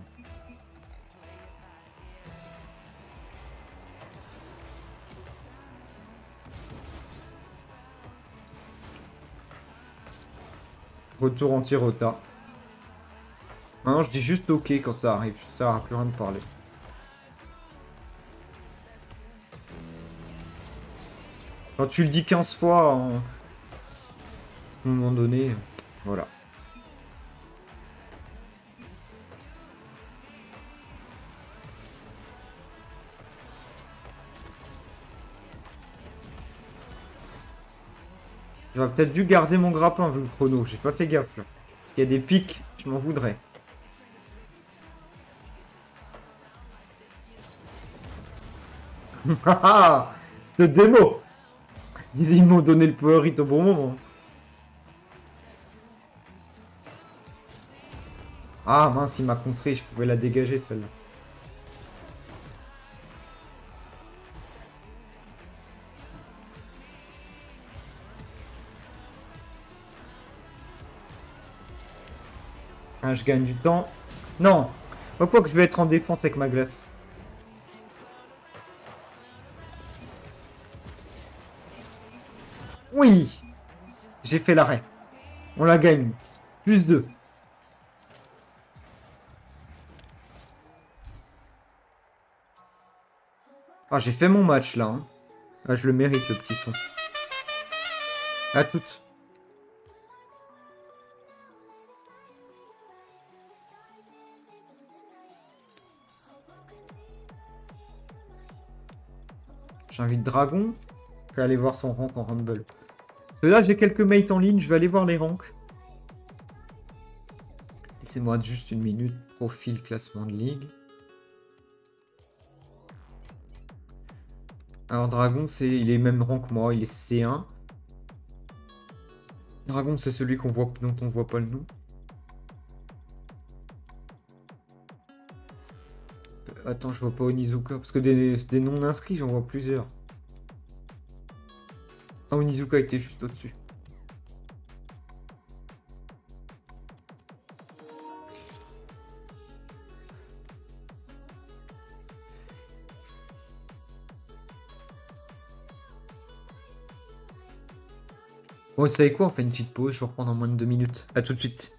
Speaker 1: Retour anti-rota. Maintenant, je dis juste OK quand ça arrive. Ça sert à plus rien de parler. Quand tu le dis quinze fois, en... à un moment donné, voilà. J'aurais peut-être dû garder mon grappin vu le chrono. J'ai pas fait gaffe là. Parce qu'il y a des pics, je m'en voudrais. Haha, cette démo. Ils m'ont donné le power hit au bon moment. Ah mince, il m'a contré, je pouvais la dégager celle-là. Ah, je gagne du temps. Non. Quoi que je vais être en défense avec ma glace. Oui. J'ai fait l'arrêt. On la gagne. Plus deux. Ah, j'ai fait mon match là. Hein. Ah, je le mérite le petit son. À toutes. J'invite Dragon. Je vais aller voir son rank en Rumble. Parce que là, j'ai quelques mates en ligne. Je vais aller voir les ranks. Laissez-moi juste une minute. Profil, classement de ligue. Alors, Dragon, c'est il est même rang que moi. Il est C un. Dragon, c'est celui qu'on voit, dont on voit pas le nom. Attends, je vois pas Onizuka. Parce que des, des non inscrits, j'en vois plusieurs. Ah, Onizuka était juste au-dessus. Bon, vous savez quoi? On fait une petite pause. Je vais reprendre en moins de deux minutes. À tout de suite.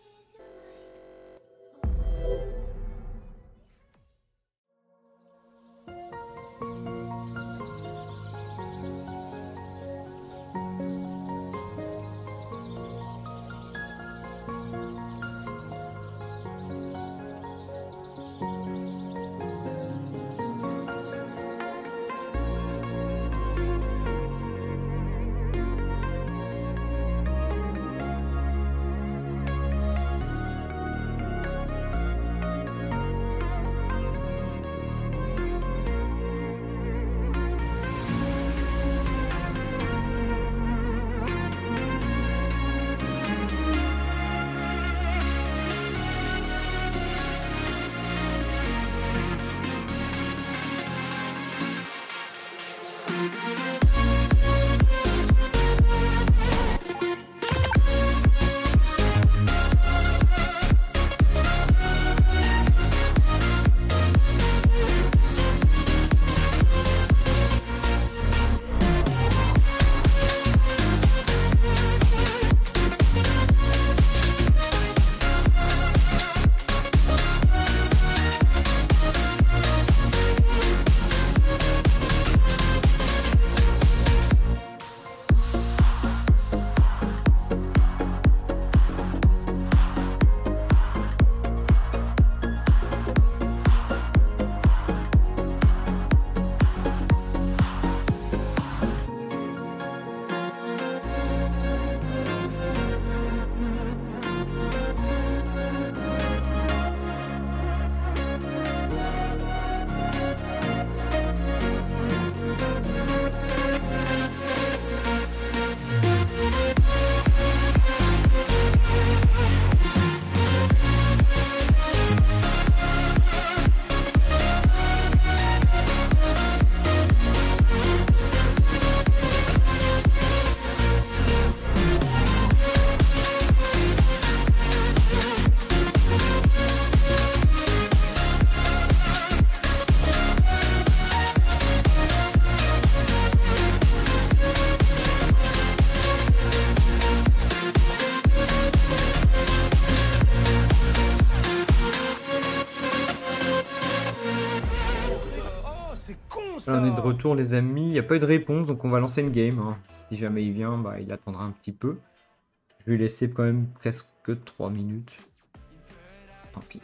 Speaker 1: Là, on est de retour les amis, il n'y a pas eu de réponse donc on va lancer une game. Hein. Si jamais il vient, bah, il attendra un petit peu. Je vais lui laisser quand même presque trois minutes. Tant pis.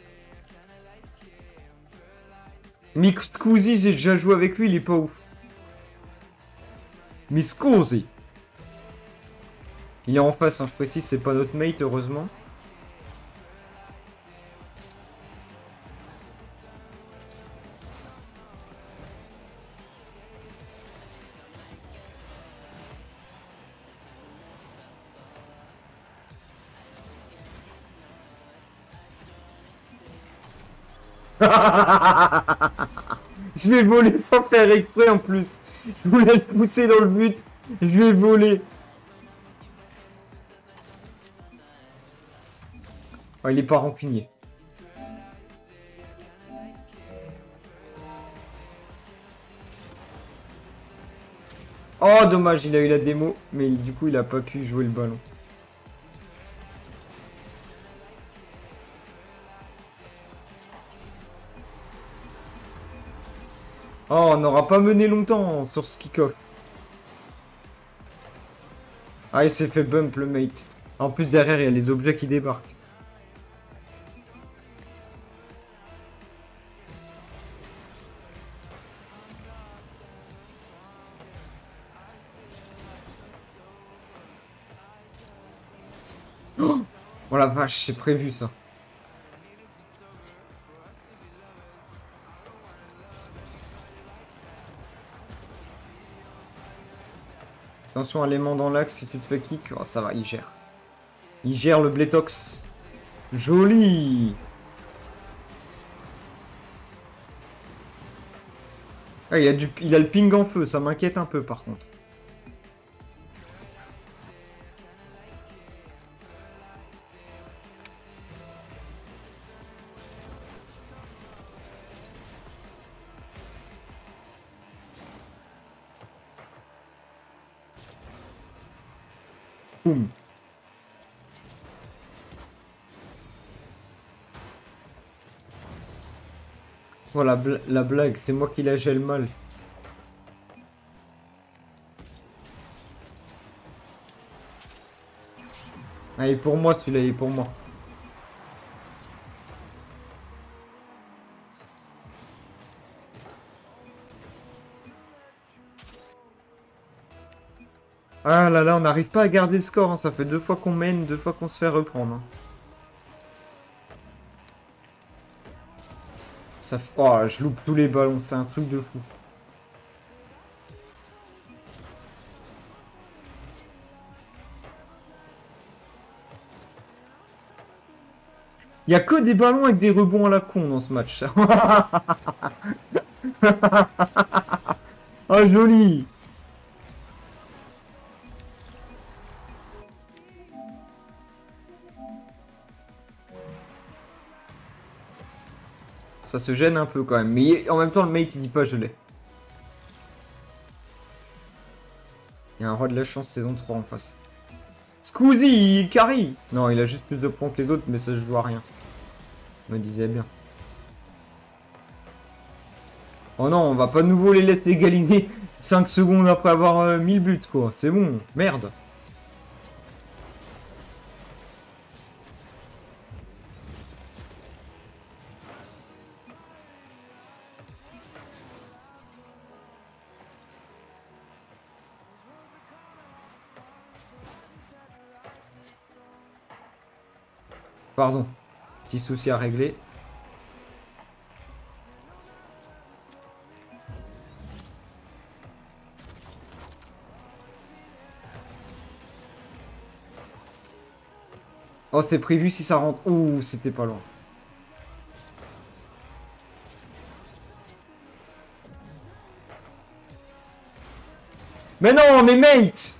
Speaker 1: Mick Scusi, j'ai déjà joué avec lui, il est pas ouf. Mi scusi. Il est en face, hein, je précise, c'est pas notre mate, heureusement. Je vais voler sans faire exprès en plus. Je voulais le pousser dans le but. Je vais voler. Oh, il est pas rancunier. Oh, dommage, il a eu la démo, mais du coup, il a pas pu jouer le ballon. Oh, on n'aura pas mené longtemps sur ce kick-off. Ah, il s'est fait bump le mate. En plus, derrière, il y a les objets qui débarquent. Oh, oh la vache, c'est prévu ça. Attention à l'aimant dans l'axe si tu te fais kick. Oh, ça va, il gère. Il gère le Blétox. Joli. Ah, il, a du... il a le ping en feu, ça m'inquiète un peu par contre. Boum. Voilà, bl la blague, c'est moi qui la gèle mal. Ah, il est pour moi celui-là, il est pour moi. Ah là là, on n'arrive pas à garder le score, hein. Ça fait deux fois qu'on mène, deux fois qu'on se fait reprendre. Hein. Ça f... Oh, je loupe tous les ballons, c'est un truc de fou. Il y a que des ballons avec des rebonds à la con dans ce match. Oh, joli. Ça se gêne un peu quand même. Mais en même temps, le mate, il dit pas je l'ai. Il y a un roi de la chance saison trois en face. Squeezie, il carry. Non, il a juste plus de points que les autres, mais ça je joue à rien. Je me disais bien. Oh non, on va pas de nouveau les laisser égaliser cinq secondes après avoir euh, mis le but, quoi. C'est bon, merde. Pardon. Petit souci à régler. Oh, c'était prévu si ça rentre. Ouh, c'était pas loin. Mais non, mais mate!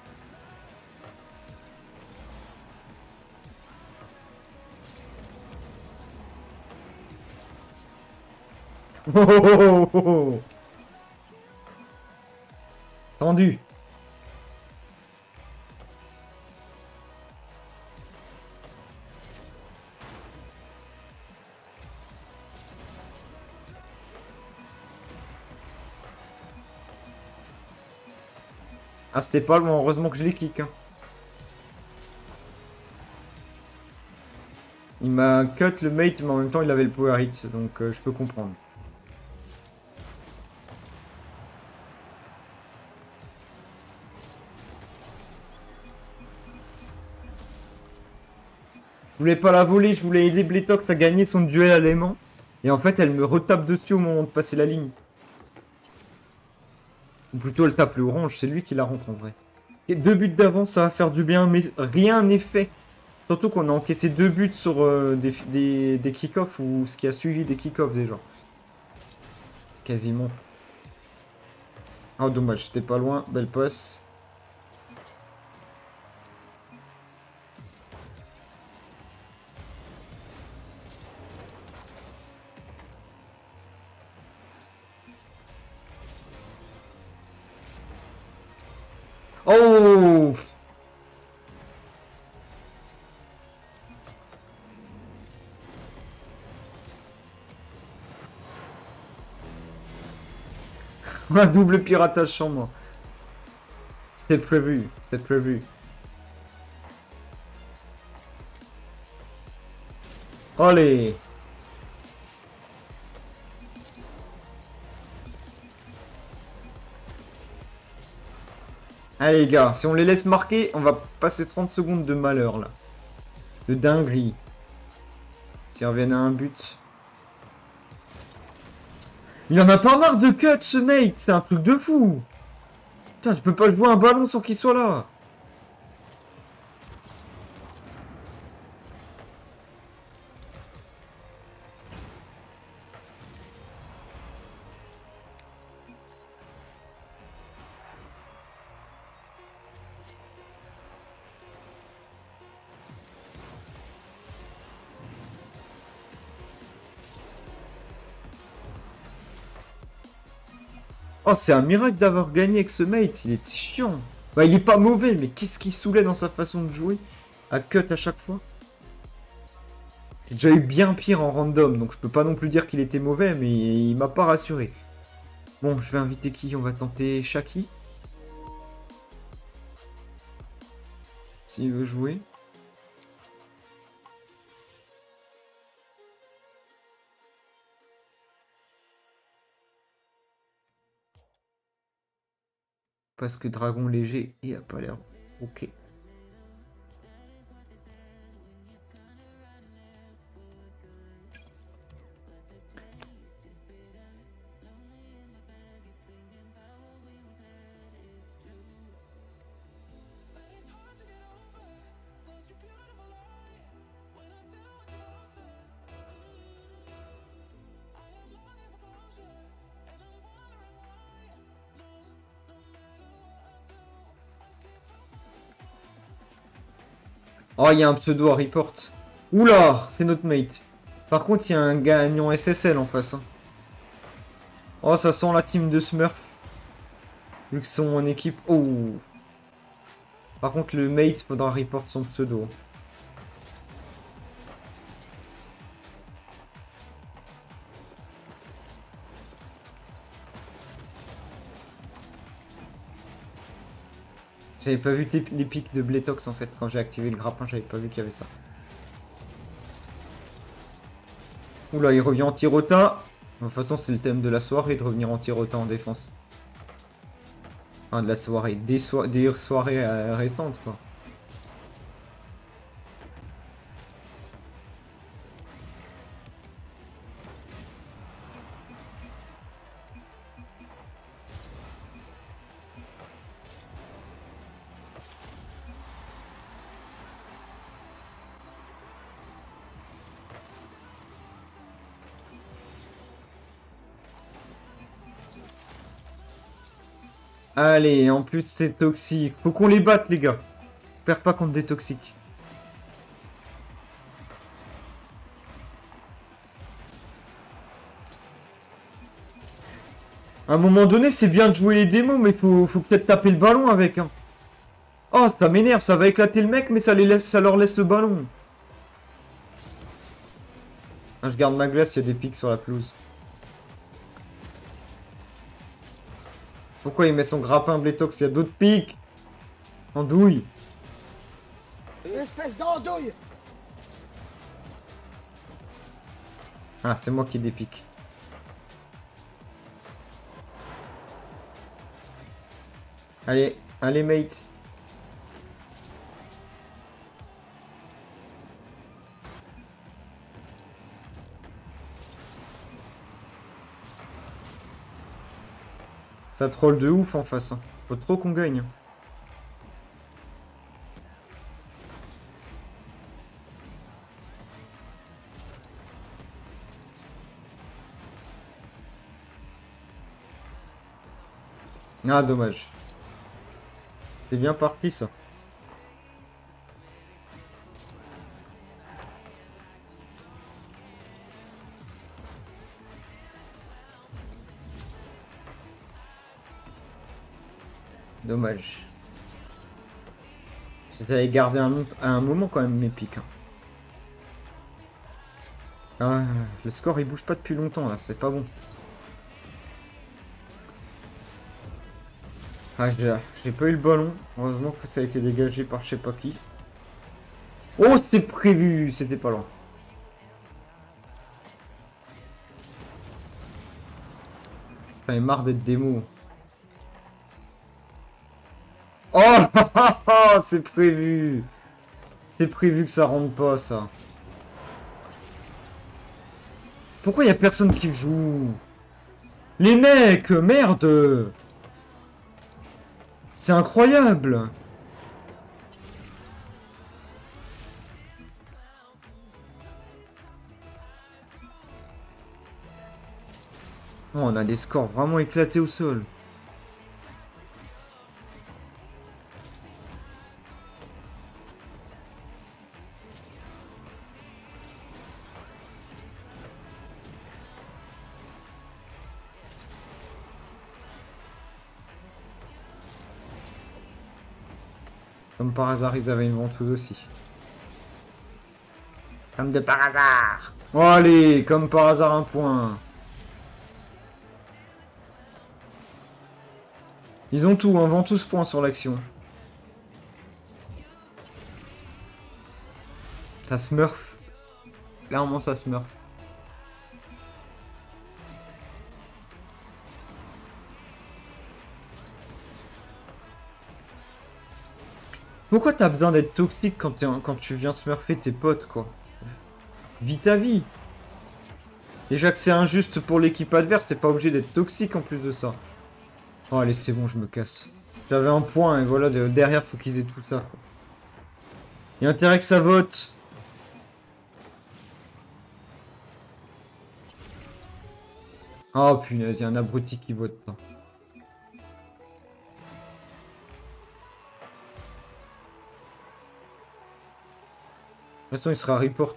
Speaker 1: Oh, oh, oh, oh. Tendu. Ah, c'était pas loin, heureusement que je les kick. Hein. Il m'a cut le mate, mais en même temps, il avait le power hit, donc euh, je peux comprendre. voulais pas la voler, je voulais aider Bletox à gagner son duel à l'aimant. Et en fait, elle me retape dessus au moment de passer la ligne. Ou plutôt, elle tape le orange, c'est lui qui la rentre en vrai. Et deux buts d'avance, ça va faire du bien, mais rien n'est fait. Surtout qu'on a encaissé deux buts sur euh, des, des, des kick-offs ou ce qui a suivi des kick-offs déjà. Quasiment. Oh, dommage, j'étais pas loin. Belle passe. Oh! Un double piratage sur moi. C'était prévu, c'était prévu. Allez! Allez les gars, si on les laisse marquer, on va passer trente secondes de malheur là. De dinguerie. S'ils reviennent à un but. Il en a pas marre de cut ce mate, c'est un truc de fou. Putain, je peux pas jouer un ballon sans qu'il soit là. Oh, c'est un miracle d'avoir gagné avec ce mate, il est chiant. Bah, il est pas mauvais, mais qu'est-ce qu'il saoulait dans sa façon de jouer. À cut à chaque fois. J'ai déjà eu bien pire en random, donc je peux pas non plus dire qu'il était mauvais, mais il m'a pas rassuré. Bon, je vais inviter qui? On va tenter Shaki. S'il veut jouer. Parce que Dragon léger, il a pas l'air ok. Oh, il y a un pseudo à report. Oula, c'est notre mate. Par contre, il y a un gagnant S S L en face. Hein. Oh, ça sent la team de Smurf. Vu qu'ils sont en équipe. Oh. Par contre, le mate, faudra report son pseudo. J'avais pas vu les pics de Bletox en fait. Quand j'ai activé le grappin, j'avais pas vu qu'il y avait ça. Oula, il revient en tirota. De toute façon, c'est le thème de la soirée de revenir en tirota en défense. Enfin, de la soirée. Des, so des soirées euh, récentes, quoi. Allez, en plus c'est toxique. Faut qu'on les batte, les gars. Perds pas contre des toxiques. À un moment donné, c'est bien de jouer les démos, mais faut, faut peut-être taper le ballon avec. Hein. Oh, ça m'énerve, ça va éclater le mec, mais ça, les laisse, ça leur laisse le ballon. Ah, je garde ma glace, il y a des pics sur la pelouse. Pourquoi il met son grappin Bletox? Il y a d'autres pics. Andouille.
Speaker 3: Espèce d'andouille.
Speaker 1: Ah, c'est moi qui dépique. Allez, allez mate. Ça troll de ouf en face. Hein. Faut trop qu'on gagne. Ah, dommage. C'est bien parti, ça. Dommage. J'avais gardé un, un moment quand même épique. Hein. Ah, le score il bouge pas depuis longtemps là, c'est pas bon. Ah, j'ai pas eu le ballon. Heureusement que ça a été dégagé par je sais pas qui. Oh, c'est prévu. C'était pas loin. J'en ai marre d'être démo. Oh, c'est prévu. C'est prévu que ça rentre pas, ça. Pourquoi il y a personne qui joue? Les mecs, merde. C'est incroyable. Oh, on a des scores vraiment éclatés au sol. Comme par hasard, ils avaient une ventouse aussi. Comme de par hasard. Oh, allez, comme par hasard, un point. Ils ont tout, un ventouse point sur l'action. Ça smurf. Clairement, ça smurf. Pourquoi t'as besoin d'être toxique quand, quand tu viens smurfer tes potes, quoi? Vis ta vie. Déjà que c'est injuste pour l'équipe adverse, t'es pas obligé d'être toxique en plus de ça. Oh, allez, c'est bon, je me casse. J'avais un point, et voilà, derrière, faut qu'ils aient tout ça. Quoi. Il y a intérêt que ça vote. Oh, punaise, il y a un abruti qui vote pas. De toute façon, il sera report.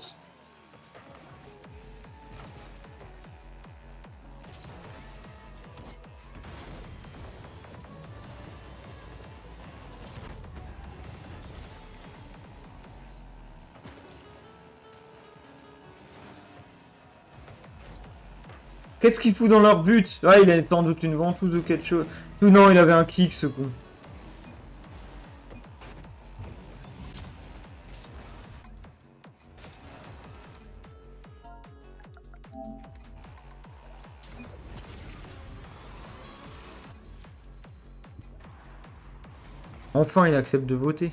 Speaker 1: Qu'est-ce qu'il fout dans leur but? Ah, il a sans doute une ventouse ou quelque chose. Ou non, il avait un kick, ce con. Enfin, il accepte de voter.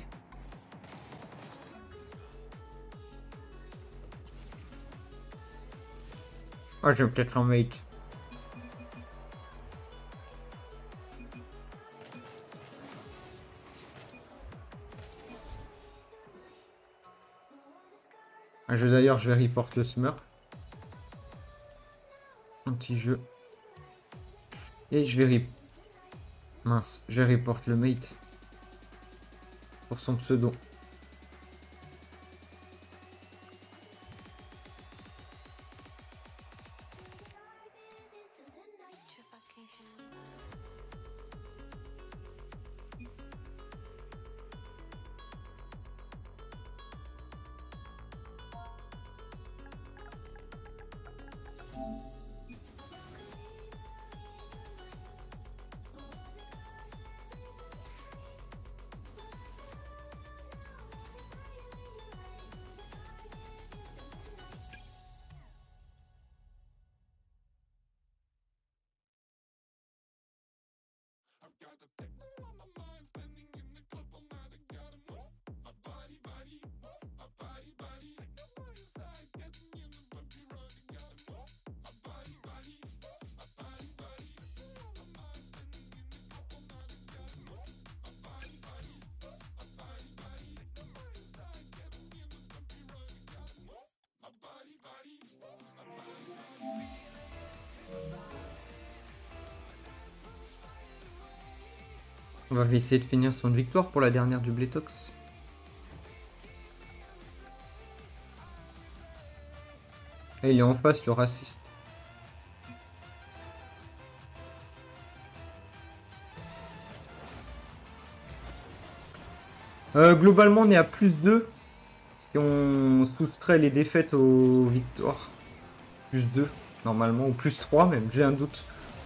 Speaker 1: Ah, j'ai peut-être un mate. Ah, je d'ailleurs, je vais report le smurf. Un petit jeu. Et je vais rip... Mince, je vais report le mate. Pour son pseudo. On va essayer de finir sur une victoire pour la dernière du Blétox. Et il est en face, le raciste. Euh, globalement, on est à plus deux. Si on soustrait les défaites aux victoires. Plus deux, normalement. Ou plus trois même, j'ai un doute.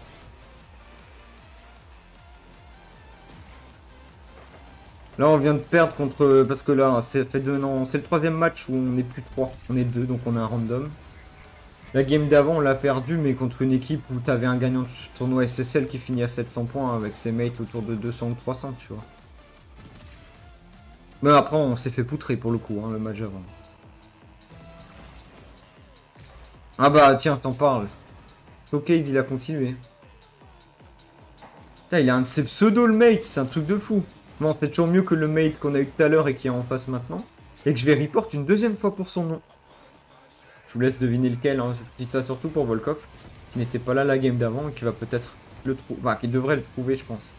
Speaker 1: Là, on vient de perdre contre... Parce que là, c'est fait deux... Non, c'est le troisième match où on n'est plus trois. On est deux, donc on a un random. La game d'avant, on l'a perdu, mais contre une équipe où tu avais un gagnant de tournoi S S L qui finit à sept cents points avec ses mates autour de deux cents ou trois cents, tu vois. Mais après, on s'est fait poutrer pour le coup, hein, le match avant. Ah bah, tiens, t'en parles. Showcase, il a continué. Putain, il a un de ses pseudos, le mate, c'est un truc de fou. Bon, c'est toujours mieux que le mate qu'on a eu tout à l'heure et qui est en face maintenant. Et que je vais report une deuxième fois pour son nom. Je vous laisse deviner lequel, hein. Je dis ça surtout pour Volkov, qui n'était pas là la game d'avant et qui va peut-être le trouver. Enfin, qui devrait le trouver, je pense.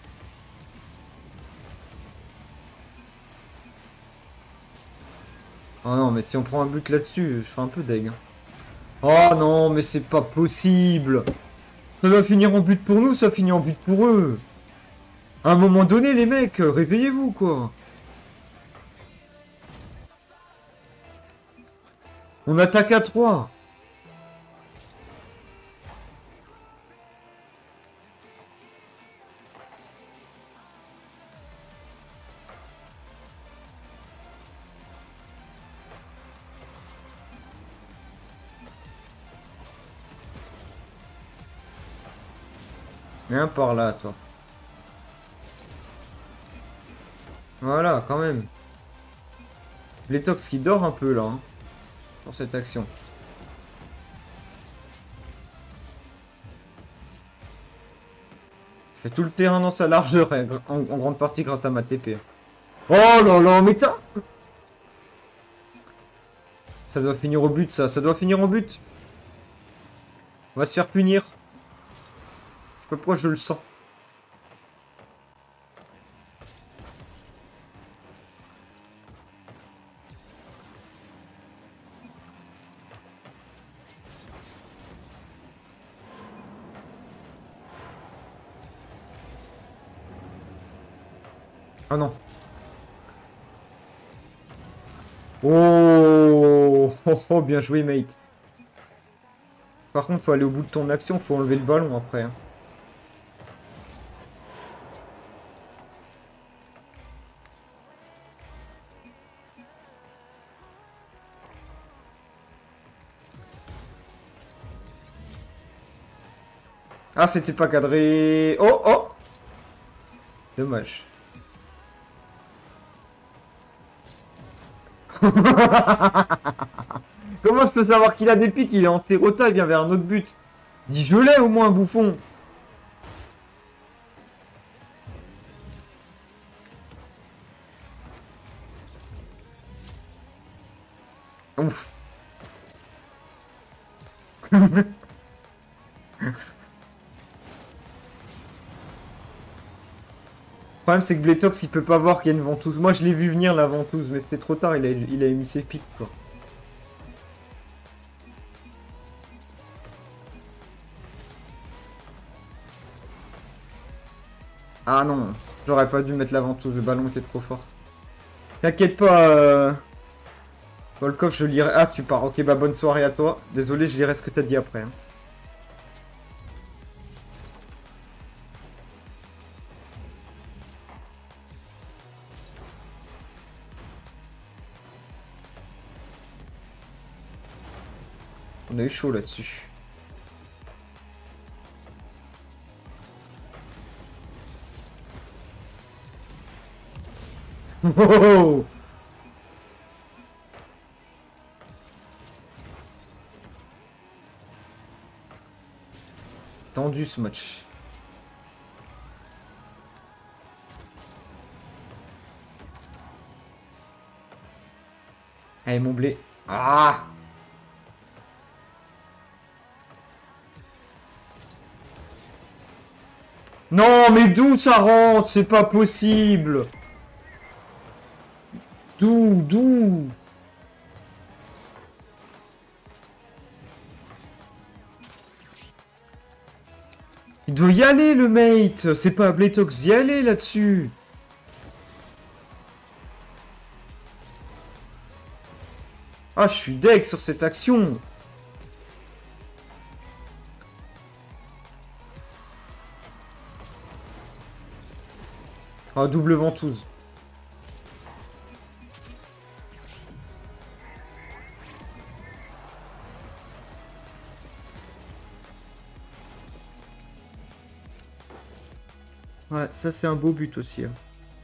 Speaker 1: Oh non, mais si on prend un but là-dessus, je fais un peu deg. Hein. Oh non, mais c'est pas possible. Ça doit finir en but pour nous, ça finit en but pour eux. À un moment donné, les mecs, réveillez-vous, quoi. On attaque à trois. Viens par là, toi. Voilà, quand même. Blétox qui dort un peu, là, hein, sur cette action. Il fait tout le terrain dans sa largeur, en, en grande partie grâce à ma T P. Oh là là, mais t'as... Ça doit finir au but, ça. Ça doit finir au but. On va se faire punir. Je sais pas pourquoi je le sens. Ah non. Oh, oh, oh, bien joué, mate. Par contre, faut aller au bout de ton action, faut enlever le ballon après. Hein. Ah, c'était pas cadré. Oh, oh. Dommage. Comment je peux savoir qu'il a des pics? Il est en terrota, il vient vers un autre but. Dis je l'ai au moins, bouffon. Ouf. Le problème c'est que Blétox il peut pas voir qu'il y a une ventouse. Moi je l'ai vu venir la ventouse, mais c'était trop tard, il a, il a émis ses pics quoi. Ah non, j'aurais pas dû mettre la ventouse, le ballon était trop fort. T'inquiète pas, euh... Volkov, je lirai... Ah tu pars, ok bah bonne soirée à toi. Désolé, je lirai ce que t'as dit après. Hein. On a eu chaud là-dessus. Oh tendu ce match. Allez mon blé. Ah Non, mais d'où ça rentre? C'est pas possible. D'où? D'où? Il doit y aller, le mate. C'est pas à Bletox d'y aller, là-dessus. Ah, je suis deg sur cette action. Ah, double ventouse. Ouais, ça c'est un beau but aussi. Hein.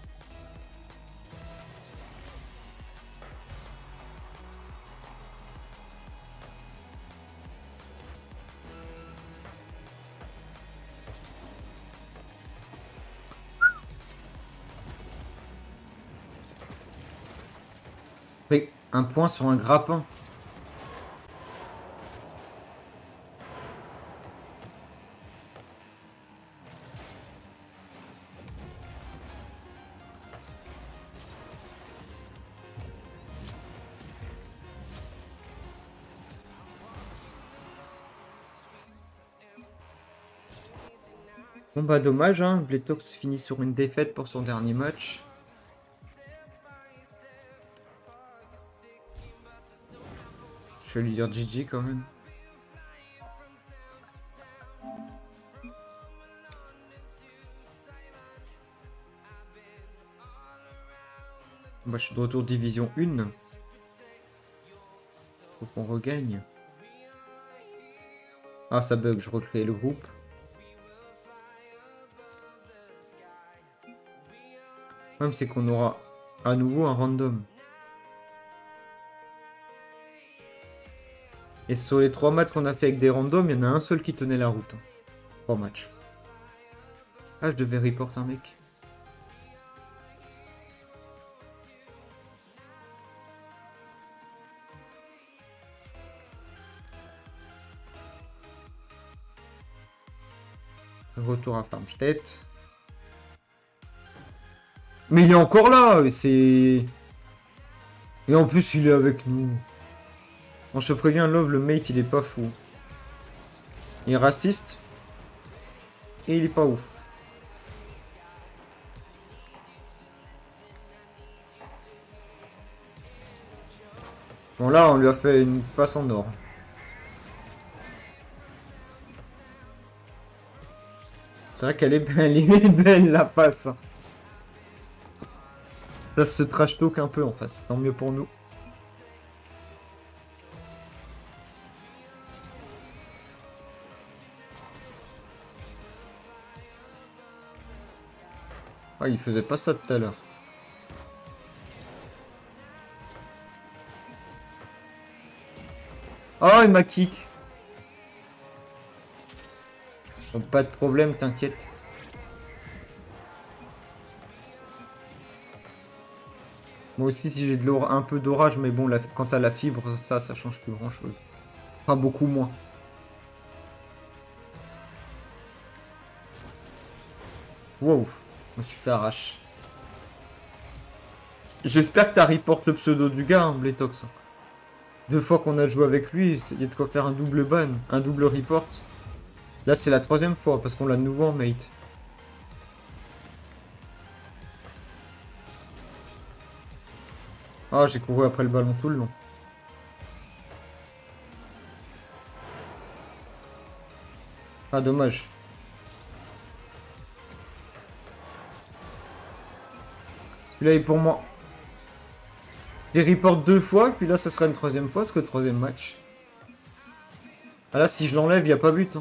Speaker 1: Mais un point sur un grappin. Bon bah dommage, hein. Bletox finit sur une défaite pour son dernier match. Je vais lui dire G G quand même. Bah, je suis de retour division un. Faut qu'on regagne. Ah, ça bug, je recrée le groupe. Le problème, c'est qu'on aura à nouveau un random. Et sur les trois matchs qu'on a fait avec des randoms, il y en a un seul qui tenait la route. Trois matchs. Ah, je devais report un mec. Retour à Farmstedt. Mais il est encore là, c'est... Et en plus, il est avec nous. Bon, je te préviens, Love, le mate, il est pas fou. Il est raciste. Et il est pas ouf. Bon, là, on lui a fait une passe en or. C'est vrai qu'elle est belle, elle est belle, la passe. Ça se trash talk un peu en face, tant mieux pour nous. Ah, il faisait pas ça tout à l'heure. Oh, il m'a kick. Donc, pas de problème, t'inquiète. Moi aussi, si j'ai de l'or un peu d'orage, mais bon, la... quant à la fibre, ça, ça change plus grand chose. Pas beaucoup moins. Wow, je me suis fait arracher. J'espère que t'as report le pseudo du gars, hein, Bletox. Deux fois qu'on a joué avec lui, il y a de quoi faire un double ban, un double report. Là, c'est la troisième fois, parce qu'on l'a de nouveau en mate. Ah, j'ai couru après le ballon tout le long. Ah, dommage. Celui-là est pour moi. J'ai report deux fois, puis là, ça sera une troisième fois, parce que le troisième match. Ah là, si je l'enlève, il n'y a pas but. Hein.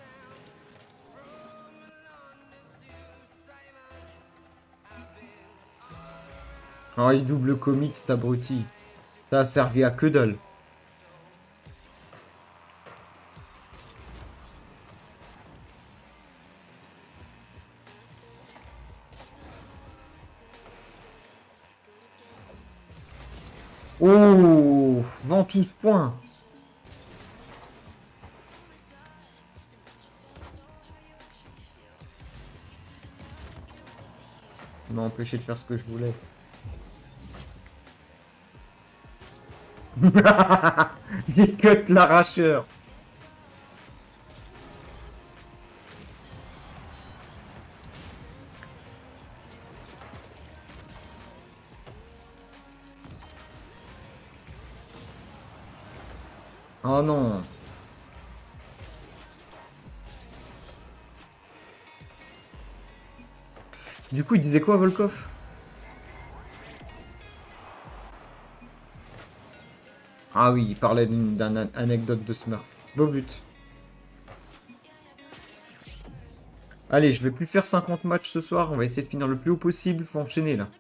Speaker 1: Ah, il double commit, cet abruti. Ça a servi à que dalle. Oh, ventouse point. m'a empêché de faire ce que je voulais. J'ai cut l'arracheur. Oh non. Du coup, il disait quoi, Volkov? Ah oui, il parlait d'une d'un anecdote de Smurf. Beau but. Allez, je vais plus faire cinquante matchs ce soir. On va essayer de finir le plus haut possible. Faut enchaîner, là.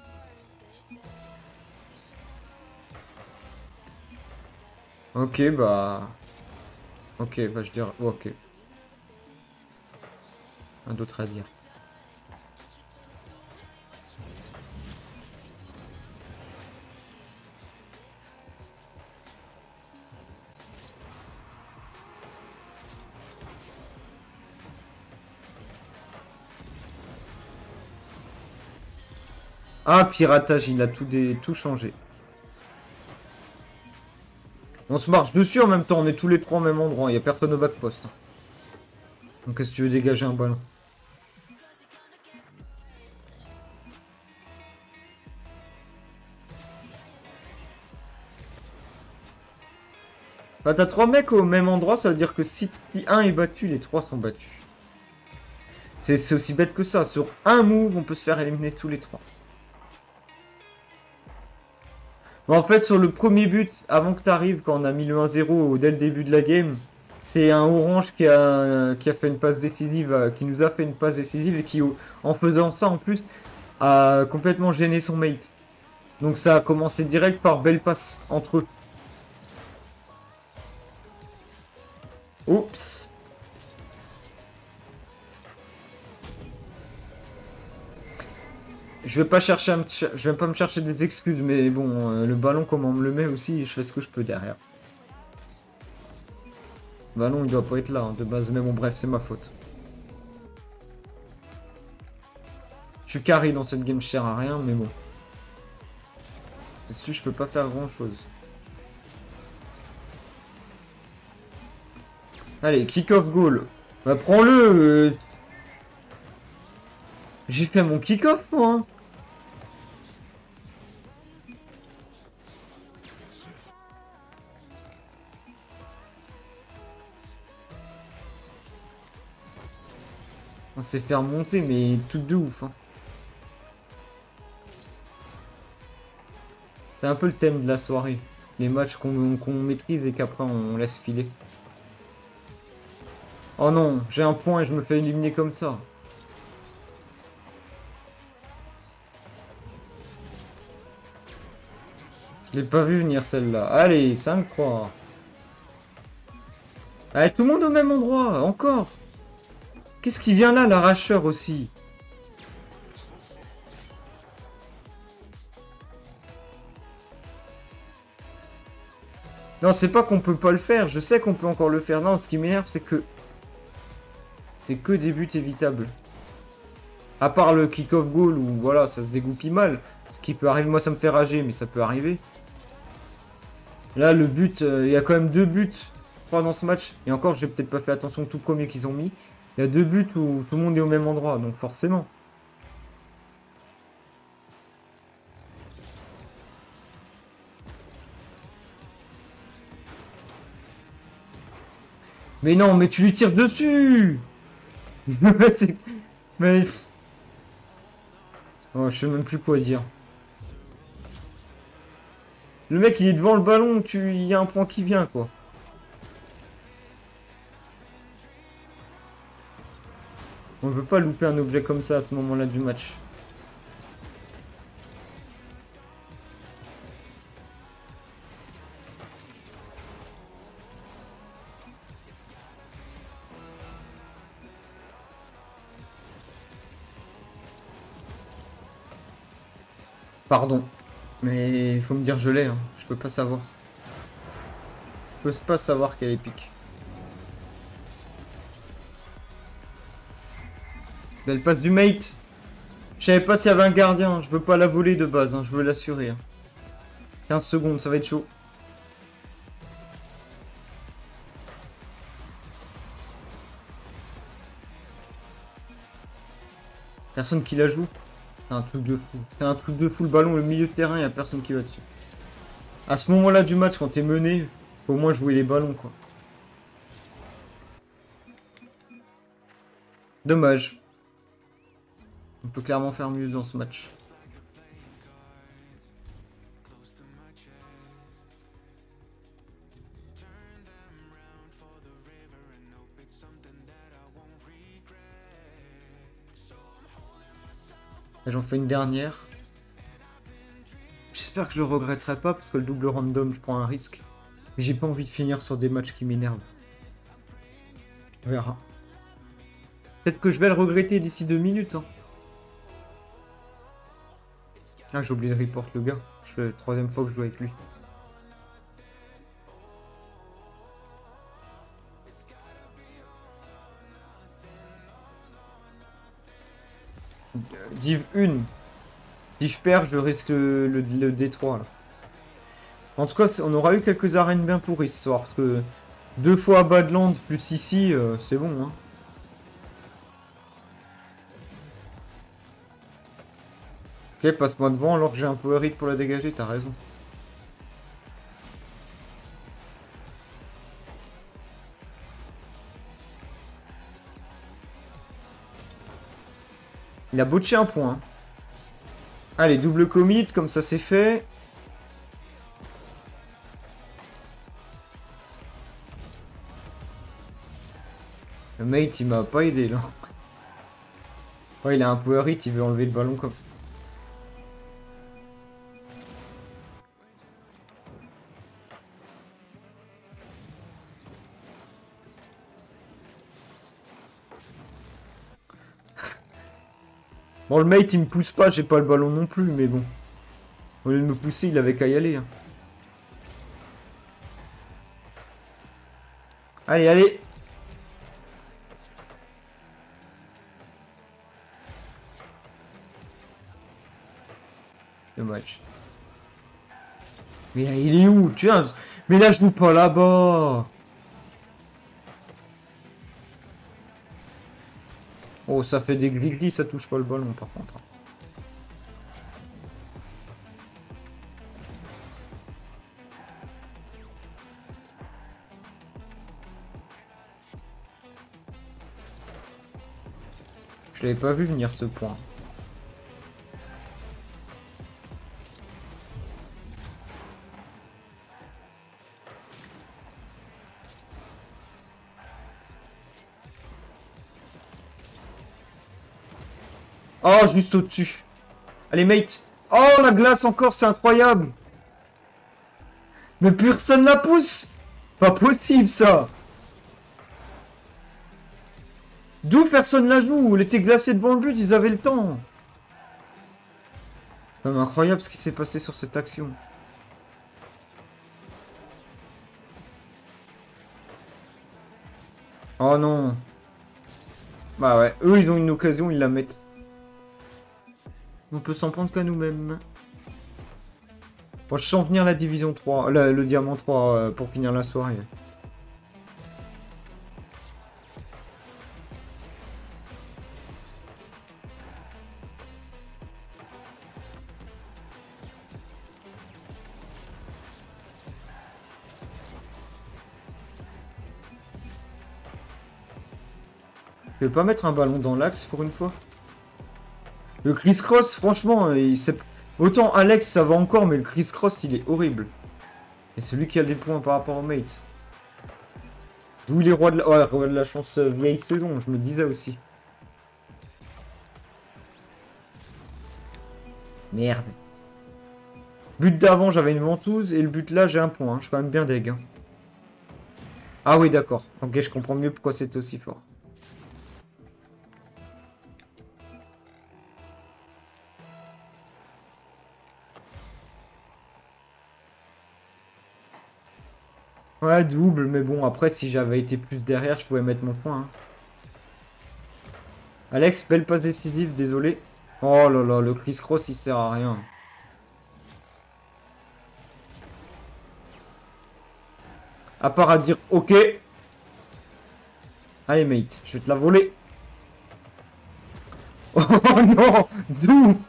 Speaker 1: Ok, bah... Ok, bah je dirais... Oh, ok. Un d'autre à dire. Ah, piratage, il a tout, des... tout changé. On se marche dessus en même temps, on est tous les trois au même endroit, il n'y a personne au back post. Donc qu'est-ce que tu veux dégager un ballon? Bah t'as trois mecs au même endroit, ça veut dire que si un est battu, les trois sont battus. C'est aussi bête que ça, sur un move, on peut se faire éliminer tous les trois. Bon, en fait, sur le premier but, avant que tu arrives, quand on a mis le un zéro dès le début de la game, c'est un orange qui a, qui a fait une passe décisive, qui nous a fait une passe décisive et qui, en faisant ça en plus, a complètement gêné son mate. Donc ça a commencé direct par belle passe entre eux. Oups. Je vais pas chercher à me je vais pas me chercher des excuses, mais bon, euh, le ballon, comment on me le met aussi, je fais ce que je peux derrière. Le ballon, il doit pas être là, hein, de base, mais bon, bref, c'est ma faute. Je suis carré dans cette game, je sers à rien, mais bon. Là-dessus, je peux pas faire grand-chose. Allez, kick-off goal. Bah, prends-le euh... J'ai fait mon kick-off, moi hein. On s'est fait remonter, mais tout de ouf. Hein. C'est un peu le thème de la soirée. Les matchs qu'on qu'on maîtrise et qu'après on laisse filer. Oh non, j'ai un point et je me fais éliminer comme ça. Je l'ai pas vu venir celle-là. Allez, cinq croix. Allez, tout le monde au même endroit, encore. Qu'est-ce qui vient là, l'arracheur aussi? Non, c'est pas qu'on peut pas le faire. Je sais qu'on peut encore le faire. Non, ce qui m'énerve, c'est que... C'est que des buts évitables. À part le kick-off goal où, voilà, ça se dégoupille mal. Ce qui peut arriver, moi ça me fait rager, mais ça peut arriver. Là, le but, euh, il y a quand même deux buts, je crois, dans ce match. Et encore, j'ai peut-être pas fait attention au tout premier qu'ils ont mis. Il y a deux buts où tout le monde est au même endroit, donc forcément. Mais non, mais tu lui tires dessus. Mais... Oh, je sais même plus quoi dire. Le mec, il est devant le ballon, tu... il y a un point qui vient, quoi. On ne peut pas louper un objet comme ça à ce moment-là du match. Pardon. Mais il faut me dire je l'ai, hein. Je peux pas savoir. Je peux pas savoir qu'elle est épique. Belle passe du mate. Je savais pas s'il y avait un gardien. Je veux pas la voler de base. Hein. Je veux l'assurer. Hein. quinze secondes, ça va être chaud. Personne qui la joue. C'est un truc de fou. C'est un truc de fou. Le ballon, le milieu de terrain, il n'y a personne qui va dessus. À ce moment-là du match, quand t'es mené, faut au moins jouer les ballons, quoi. Dommage. On peut clairement faire mieux dans ce match. J'en fais une dernière. J'espère que je le regretterai pas parce que le double random, je prends un risque. Mais j'ai pas envie de finir sur des matchs qui m'énervent. On verra. Peut-être que je vais le regretter d'ici deux minutes. Hein. Ah, j'ai oublié de report le gars. C'est la troisième fois que je joue avec lui. Div un. Si je perds, je risque le, le, le D trois. Là. En tout cas, on aura eu quelques arènes bien pourries ce soir. Parce que deux fois à Badland plus ici, euh, c'est bon. Hein. Ok, passe-moi devant alors que j'ai un power hit pour la dégager, t'as raison. Il a botché un point. Hein. Allez, double commit, comme ça c'est fait. Le mate, il m'a pas aidé là. Ouais, il a un power hit, il veut enlever le ballon comme... Bon, le mate, il me pousse pas, j'ai pas le ballon non plus, mais bon. Au lieu de me pousser, il avait qu'à y aller. Hein. Allez, allez. Dommage. Mais là, il est où? Tiens, mais là, je joue pas là-bas. Oh, ça fait des gris-gris, ça touche pas le ballon par contre. Je l'avais pas vu venir ce point. Oh, juste au-dessus. Allez, mate. Oh, la glace encore, c'est incroyable. Mais personne la pousse. Pas possible, ça. D'où personne la joue? Elle était glacée devant le but, ils avaient le temps. C'est incroyable ce qui s'est passé sur cette action. Oh non. Bah ouais, eux, ils ont une occasion, ils la mettent. On peut s'en prendre qu'à nous-mêmes. Bon, je sens venir la division trois, la, le diamant trois euh, pour finir la soirée. Je vais pas mettre un ballon dans l'axe pour une fois. Le criss-cross, franchement, il sait... autant Alex ça va encore, mais le criss-cross il est horrible. Et c'est lui qui a des points par rapport au mate. D'où il est roi de la, ouais, roi de la chance euh, vieille saison, je me disais aussi. Merde. But d'avant j'avais une ventouse et le but là j'ai un point, hein. Je suis quand même bien deg. Hein. Ah oui d'accord, ok je comprends mieux pourquoi c'est aussi fort. Ouais, double, mais bon, après, si j'avais été plus derrière, je pouvais mettre mon point. Hein. Alex, belle passe décisive, désolé. Oh là là, le criss-cross, il sert à rien. À part à dire ok. Allez mate, je vais te la voler. Oh non, d'où?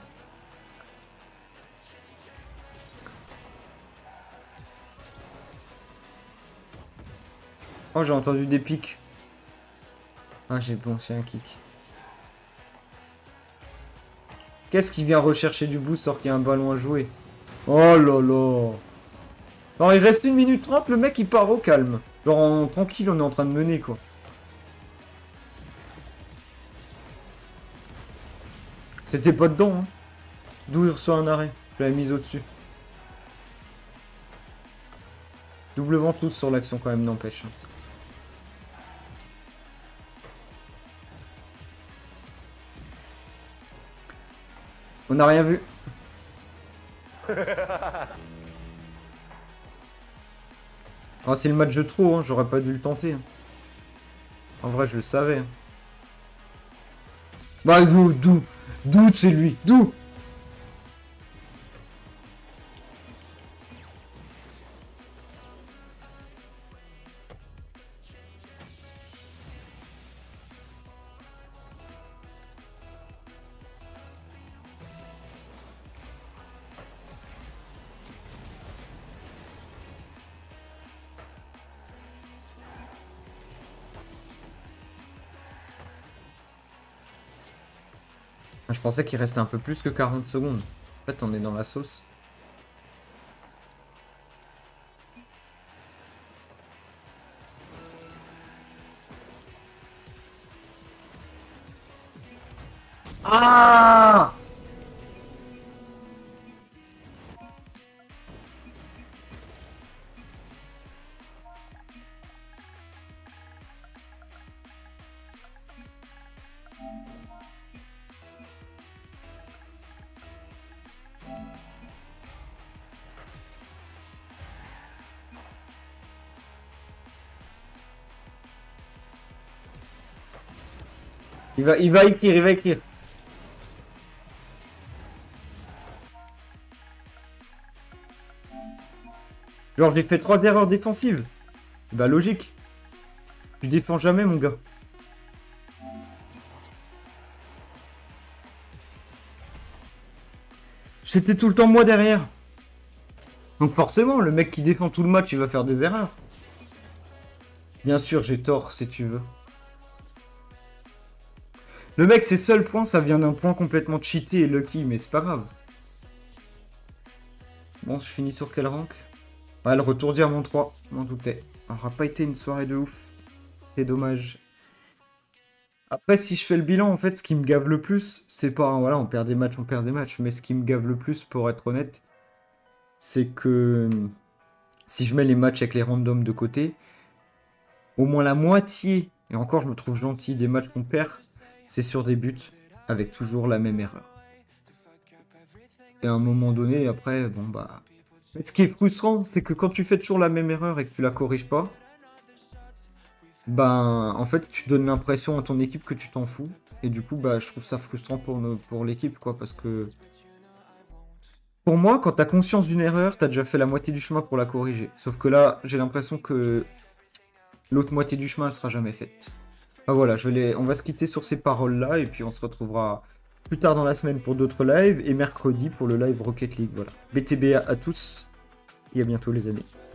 Speaker 1: Oh, j'ai entendu des pics. Ah, j'ai bon, c'est un kick. Qu'est-ce qui vient rechercher du boost alors qu'il y a un ballon à jouer? Oh là là. Alors, il reste une minute trente, le mec il part au calme. Genre, en... tranquille, on est en train de mener quoi. C'était pas dedans, hein. D'où il reçoit un arrêt. Je l'avais mis au-dessus. Double ventouse sur l'action quand même, n'empêche. On n'a rien vu. Oh, c'est le match de trop, hein. J'aurais pas dû le tenter. Hein. En vrai, je le savais. Hein. Bah, d'où, d'où, d'où c'est lui, d'où? Je pensais qu'il restait un peu plus que quarante secondes. En fait, on est dans la sauce. Ah! Il va, il va écrire, il va écrire. Genre, j'ai fait trois erreurs défensives. Bah, logique. Tu défends jamais, mon gars. C'était tout le temps moi derrière. Donc forcément, le mec qui défend tout le match, il va faire des erreurs. Bien sûr, j'ai tort, si tu veux. Le mec, ses seuls points, ça vient d'un point complètement cheaté et lucky, mais c'est pas grave. Bon, je finis sur quel rank? Ah, le retour diamant trois, m'en doutais. Ça aura pas été une soirée de ouf. C'est dommage. Après, si je fais le bilan, en fait, ce qui me gave le plus, c'est pas... Voilà, on perd des matchs, on perd des matchs. Mais ce qui me gave le plus, pour être honnête, c'est que... Si je mets les matchs avec les randoms de côté, au moins la moitié, et encore, je me trouve gentil, des matchs qu'on perd, c'est sur des buts avec toujours la même erreur. Et à un moment donné, après, bon bah... Mais ce qui est frustrant, c'est que quand tu fais toujours la même erreur et que tu la corriges pas, ben, en fait, tu donnes l'impression à ton équipe que tu t'en fous. Et du coup, bah, je trouve ça frustrant pour, nos, pour l'équipe, quoi, parce que... Pour moi, quand t'as conscience d'une erreur, t'as déjà fait la moitié du chemin pour la corriger. Sauf que là, j'ai l'impression que l'autre moitié du chemin, elle sera jamais faite. Enfin, voilà, je vais les... on va se quitter sur ces paroles-là, et puis on se retrouvera plus tard dans la semaine pour d'autres lives, et mercredi pour le live Rocket League, voilà. B T B à tous, et à bientôt les amis.